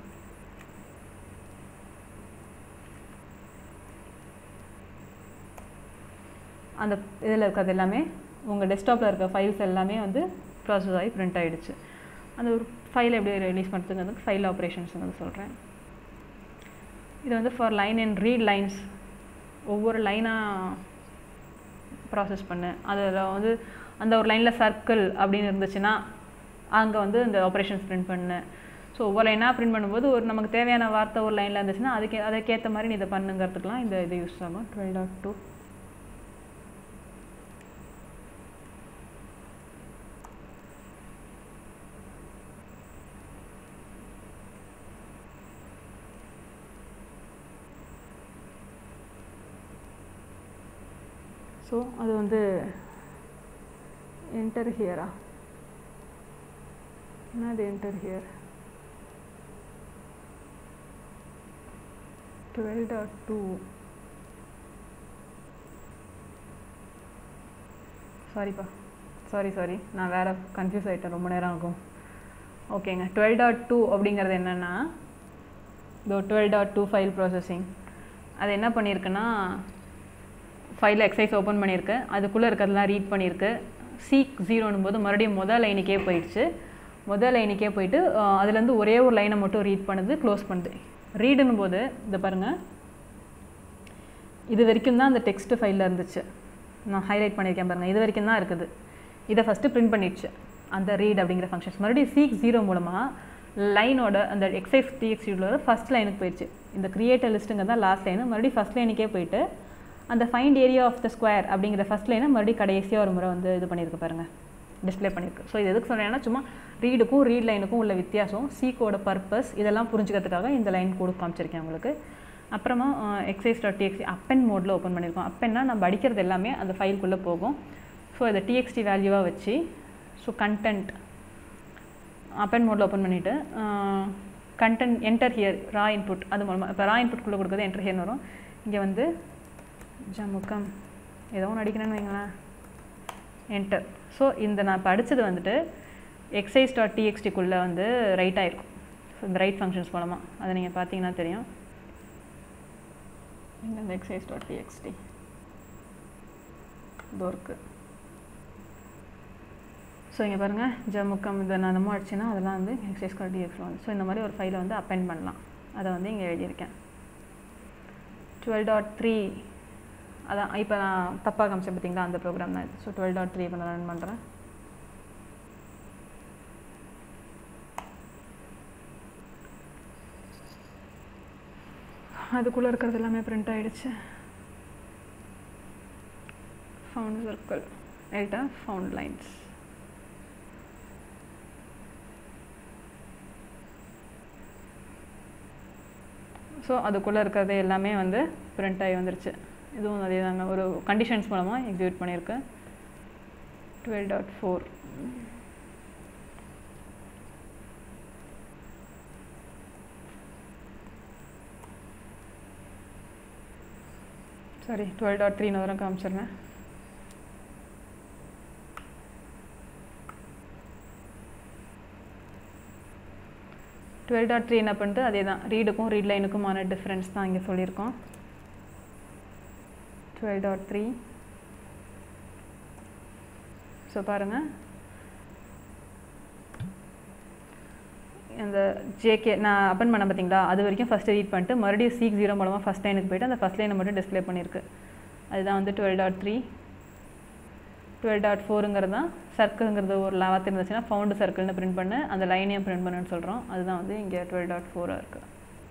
Speaker 1: அந்த இதில் இருக்கிறது எல்லாமே உங்கள் டெஸ்க்டாப்பில் இருக்க ஃபைல்ஸ் எல்லாமே வந்து ப்ராசஸ் ஆகி பிரிண்ட் ஆகிடுச்சு. அந்த ஒரு ஃபைலை எப்படி ரிலீஸ் பண்ணுறதுங்கிறதுக்கு ஃபைல் ஆப்ரேஷன்ஸ் வந்து சொல்கிறேன். இது வந்து for line and read lines, ஒவ்வொரு லைனாக ப்ராசஸ் பண்ணு. அதில் வந்து அந்த ஒரு லைனில் சர்க்கிள் அப்படின்னு இருந்துச்சுன்னா அங்கே வந்து இந்த ஆப்ரேஷன்ஸ் பிரிண்ட் பண்ணு. ஸோ ஒவ்வொரு லைனாக பிரிண்ட் பண்ணும்போது ஒரு நமக்கு தேவையான வார்த்தை ஒரு லைனில் இருந்துச்சுன்னா அதுக்கேற்ற மாதிரி நீ இதை பண்ணுங்கிறதுக்கெலாம் இந்த இது யூஸ் ஆகும். 12.2 ஸோ அது வந்து என்டர் ஹியரா, என்னது என்டர் ஹியர் 12.2 சாரிப்பா, சாரி நான் வேறு கன்ஃபியூஸ் ஆகிட்டேன், ரொம்ப நேரம் ஆகும். ஓகேங்க, 12.2 அப்படிங்கிறது என்னென்னா இதோ 12.2 ஃபைல் ப்ராசஸிங். அது என்ன பண்ணியிருக்குன்னா ஃபைலில் எக்ஸசைஸ் ஓப்பன் பண்ணியிருக்கு, அதுக்குள்ளே இருக்கிறதெல்லாம் ரீட் பண்ணியிருக்கு. சீக் 0ன்னும் போது மறுபடியும் முதல் லைனுக்கே போயிடுச்சு. முதல் லைனுக்கே போயிட்டு அதுலேருந்து ஒரே ஒரு லைனை மட்டும் ரீட் பண்ணுது, க்ளோஸ் பண்ணுது. ரீடுன்னும் போது இதை பாருங்கள், இது வரைக்கும் தான் அந்த டெக்ஸ்ட் ஃபைலில் இருந்துச்சு, நான் ஹைலைட் பண்ணியிருக்கேன் பாருங்கள், இது வரைக்கும் தான் இருக்குது. இதை ஃபஸ்ட்டு பிரிண்ட் பண்ணிடுச்சு அந்த ரீட் அப்படிங்கிற ஃபங்க்ஷன்ஸ். மறுபடியும் சீக் 0 மூலமாக லைனோட அந்த exercise.txt ஃபஸ்ட் லைனுக்கு போயிடுச்சு. இந்த கிரியேட் லிஸ்ட்டுங்க தான் லாஸ்ட் லைனு. மறுபடியும் ஃபஸ்ட் லைனுக்கே போயிட்டு அந்த find area of the square அப்படிங்கிற ஃபஸ்ட் லைனை மறுபடியும் கடைசியாக ஒரு முறை வந்து இது பண்ணியிருக்கு பாருங்கள், டிஸ்பிளே பண்ணியிருக்கு. ஸோ இது எதுக்கு சொல்கிறேன்னா சும்மா ரீடுக்கும் ரீட் லைனுக்கும் உள்ள வித்தியாசம், சீக்கோட பர்பஸ் இதெல்லாம் புரிஞ்சுக்கிறதுக்காக இந்த லைன் கூட காமிச்சிருக்கேன் உங்களுக்கு. அப்புறமா exercise.txt அப்பென் மோடில் ஓப்பன் பண்ணியிருக்கோம். அப்பென்னா நம்ம அடிக்கிறது எல்லாமே அந்த ஃபைலுக்குள்ளே போகும். ஸோ இதை txt வேல்யூவாக வச்சு ஸோ கண்டென்ட் அப்பென் மோடில் ஓப்பன் பண்ணிவிட்டு content enter here raw input, அது மூலமாக இப்போ ரா இன்புட்குள்ளே கொடுக்குறது என்டர் ஹியர்னு வரும். இங்கே வந்து ஜமுக்கம் ஏதோ ஒன்று அடிக்கிறேன்னு வைங்களேன், என்டர். ஸோ இந்த நான் இப்போ அடித்தது வந்துட்டு exercise.txt வந்து ரைட் ஆகிருக்கும். ஸோ இந்த ரைட் ஃபங்க்ஷன்ஸ் மூலமாக அதை நீங்கள் பார்த்தீங்கன்னா தெரியும். இங்கே வந்து exercise.txt இதோ இருக்குது. ஸோ இங்கே பாருங்கள் ஜமுக்கம் இதை நான் நம்ம அடிச்சுன்னா அதெல்லாம் வந்து exercise.txt வந்து ஸோ இந்த மாதிரி ஒரு ஃபைலை வந்து அப்பெண்ட் பண்ணலாம். அதை வந்து இங்கே எழுதியிருக்கேன். 12.3 அதான் இப்போ நான் தப்பாக காமிச்சேன் பார்த்தீங்களா, அந்த ப்ரோக்ராம் தான் இது. ஸோ 12.3 இப்போ நான் ரன் பண்ணுறேன். அதுக்குள்ளே இருக்கிறது எல்லாமே பிரிண்ட் ஆகிடுச்சு. ஃபவுண்ட் சர்க்கிள் ரைட்டா, ஃபவுண்ட் லைன்ஸ். ஸோ அதுக்குள்ளே இருக்கிறது எல்லாமே வந்து பிரிண்ட் ஆகி வந்துருச்சு. இதுவும் அதே தாங்க, ஒரு கண்டிஷன்ஸ் மூலமாக எக்ஸிக்யூட் பண்ணியிருக்கேன். 12.4 சாரி 12.3 வரை காமிச்சிடுறேன். என்ன பண்ணிட்டு அதே தான், ரீடுக்கும் ரீட் லைனுக்குமான டிஃப்ரென்ஸ் தான் இங்கே சொல்லியிருக்கோம். 12.3 ஸோ பாருங்கள், அந்த ஜேகே நான் அப்பன் பண்ண பார்த்தீங்களா, அது வரைக்கும் ஃபஸ்ட்டு ரீட் பண்ணிட்டு மறுபடியும் சீக் 0 மூலமாக ஃபஸ்ட் லைனுக்கு போய்ட்டு அந்த ஃபஸ்ட் லைனை மட்டும் டிஸ்பிளே பண்ணியிருக்கு. அதுதான் வந்து 12.3. 12.4ங்கிறது தான் சர்க்கிள்ங்கிறது ஒரு வார்த்தை இருந்துச்சுன்னா ஃபவுண்டு சர்க்கிள்னு பிரிண்ட் பண்ணு, அந்த லைனையும் பிரிண்ட் பண்ணுன்னு சொல்கிறோம். அதுதான் வந்து இங்கே 12.4 இருக்குது.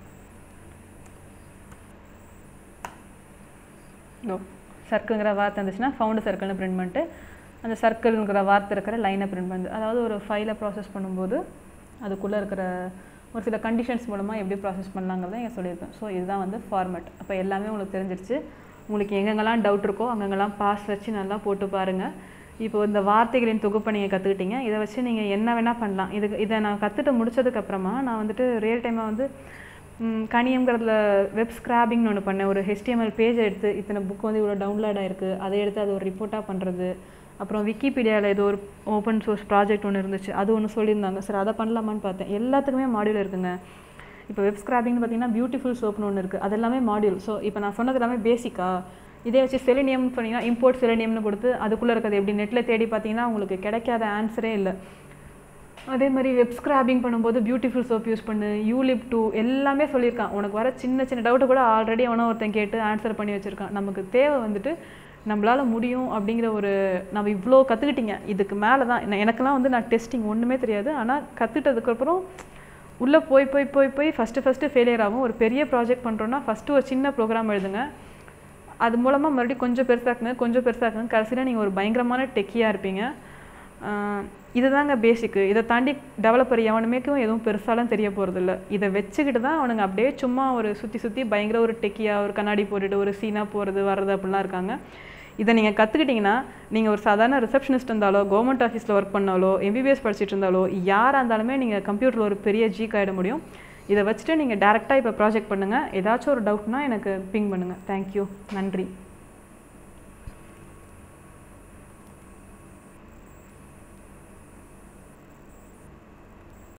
Speaker 1: சர்க்கிள்ங்கிற வார்த்தை இருந்துச்சுன்னா ஃபவுண்டு சர்க்கிள்னு பிரிண்ட் பண்ணிட்டு அந்த சர்க்கிள்ங்கிற வார்த்தை இருக்கிற லைனை பிரிண்ட் பண்ணுது. அதாவது ஒரு ஃபைலை ப்ராசஸ் பண்ணும்போது அதுக்குள்ளே இருக்கிற ஒரு சில கண்டிஷன்ஸ் மூலமாக எப்படி ப்ராசஸ் பண்ணலாங்கிறத இங்கே சொல்லியிருக்கேன். ஸோ இதுதான் வந்து ஃபார்மேட். அப்போ எல்லாமே உங்களுக்கு தெரிஞ்சிருச்சு. உங்களுக்கு எங்கெங்கெல்லாம் டவுட் இருக்கோ அங்கெங்கெல்லாம் பாஸ் வச்சு நல்லா போட்டு பாருங்கள். இப்போ இந்த வார்த்தைகளின் தொகுப்பை நீங்கள் கற்றுக்கிட்டீங்க. இதை வச்சு நீங்கள் என்ன வேணால் பண்ணலாம். இதை நான் கற்றுட்டு முடிச்சதுக்கப்புறமா நான் வந்துட்டு ரியல் டைமாக வந்து கணியம்ங்கிறதுல வெப் ஸ்க்ராபிங்னு ஒன்று பண்ணேன். ஒரு HTML பேஜை எடுத்து இத்தனை புக் வந்து இவ்வளோ டவுன்லோட் ஆகிருக்கு, அதை எடுத்து அது ஒரு ரிப்போர்ட்டாக பண்ணுறது. அப்புறம் விக்கிபீடியாவில் ஏதோ ஒரு ஓப்பன் சோர்ஸ் ப்ராஜெக்ட் ஒன்று இருந்துச்சு, அது ஒன்று சொல்லியிருந்தாங்க. சார் அதை பண்ணலாமான்னு பார்த்தேன். எல்லாத்துக்குமே மாடியூல் இருக்குங்க. இப்போ வெப் ஸ்க்ராபிங்னு பார்த்தீங்கன்னா பியூட்டிஃபுல் சோப்னு ஒன்று இருக்குது, அது எல்லாமே மாடியூல். ஸோ இப்போ நான் சொன்னது எல்லாமே பேசிக்காக. இதே வச்சு செலினியம்னு சொன்னீங்கன்னா இம்போர்ட் செலினியம்னு கொடுத்து அதுக்குள்ளே இருக்கிறது எப்படி நெட்டில் தேடி பார்த்தீங்கன்னா உங்களுக்கு கிடைக்காத ஆன்சரே இல்லை. அதே மாதிரி வெப் ஸ்க்ராபிங் பண்ணும்போது பியூட்டிஃபுல் சோப் யூஸ் பண்ணு, யூலிப் 2 எல்லாமே சொல்லியிருக்கான். உனக்கு வர சின்ன சின்ன டவுட்டு கூட ஆல்ரெடி அவனை ஒருத்தன் கேட்டு ஆன்சர் பண்ணி வச்சுருக்கான். நமக்கு தேவை வந்துட்டு நம்மளால் முடியும் அப்படிங்கிற ஒரு, நம்ம இவ்வளோ கற்றுக்கிட்டீங்க, இதுக்கு மேலே தான். எனக்கெல்லாம் வந்து நான் டெஸ்டிங் ஒன்றுமே தெரியாது. ஆனால் கற்றுக்கிட்டதுக்கப்புறம் உள்ளே போய் ஃபஸ்ட்டு ஃபெயிலியர் ஆகும். ஒரு பெரிய ப்ராஜெக்ட் பண்ணுறோன்னா ஃபஸ்ட்டு ஒரு சின்ன ப்ரோக்ராம் எழுதுங்க, அது மூலமாக மறுபடியும் கொஞ்சம் பெருசாக்குங்க. கடைசியில் நீங்கள் ஒரு பயங்கரமான டெக்கியாக இருப்பீங்க. இதுதாங்க பேசிக்கு. இதை தாண்டி டெவலப்பர் எவனுமேக்கும் எதுவும் பெருசாலாம் தெரிய போகிறதில்ல. இதை வச்சுக்கிட்டு தான் அவனுங்க அப்படியே சும்மா ஒரு சுற்றி பயங்கர ஒரு டெக்கியாக ஒரு கண்ணாடி போட்டுட்டு ஒரு சீனாக போகிறது வர்றது அப்படிலாம் இருக்காங்க. இதை நீங்கள் கற்றுக்கிட்டிங்கன்னா நீங்கள் ஒரு சாதாரண ரிசப்ஷனிஸ்ட் இருந்தாலோ, கவர்மெண்ட் ஆஃபீஸில் ஒர்க் பண்ணாலோ, MBBS படிச்சுட்டு இருந்தாலோ, யாராக இருந்தாலுமே நீங்கள் கம்ப்யூட்டரில் ஒரு பெரிய ஜீக் ஆகிட முடியும். இதை வச்சுட்டு நீங்கள் டேரெக்டாக இப்போ ப்ராஜெக்ட் பண்ணுங்கள். ஏதாச்சும் ஒரு டவுட்னா எனக்கு பிங் பண்ணுங்கள். தேங்க்யூ, நன்றி.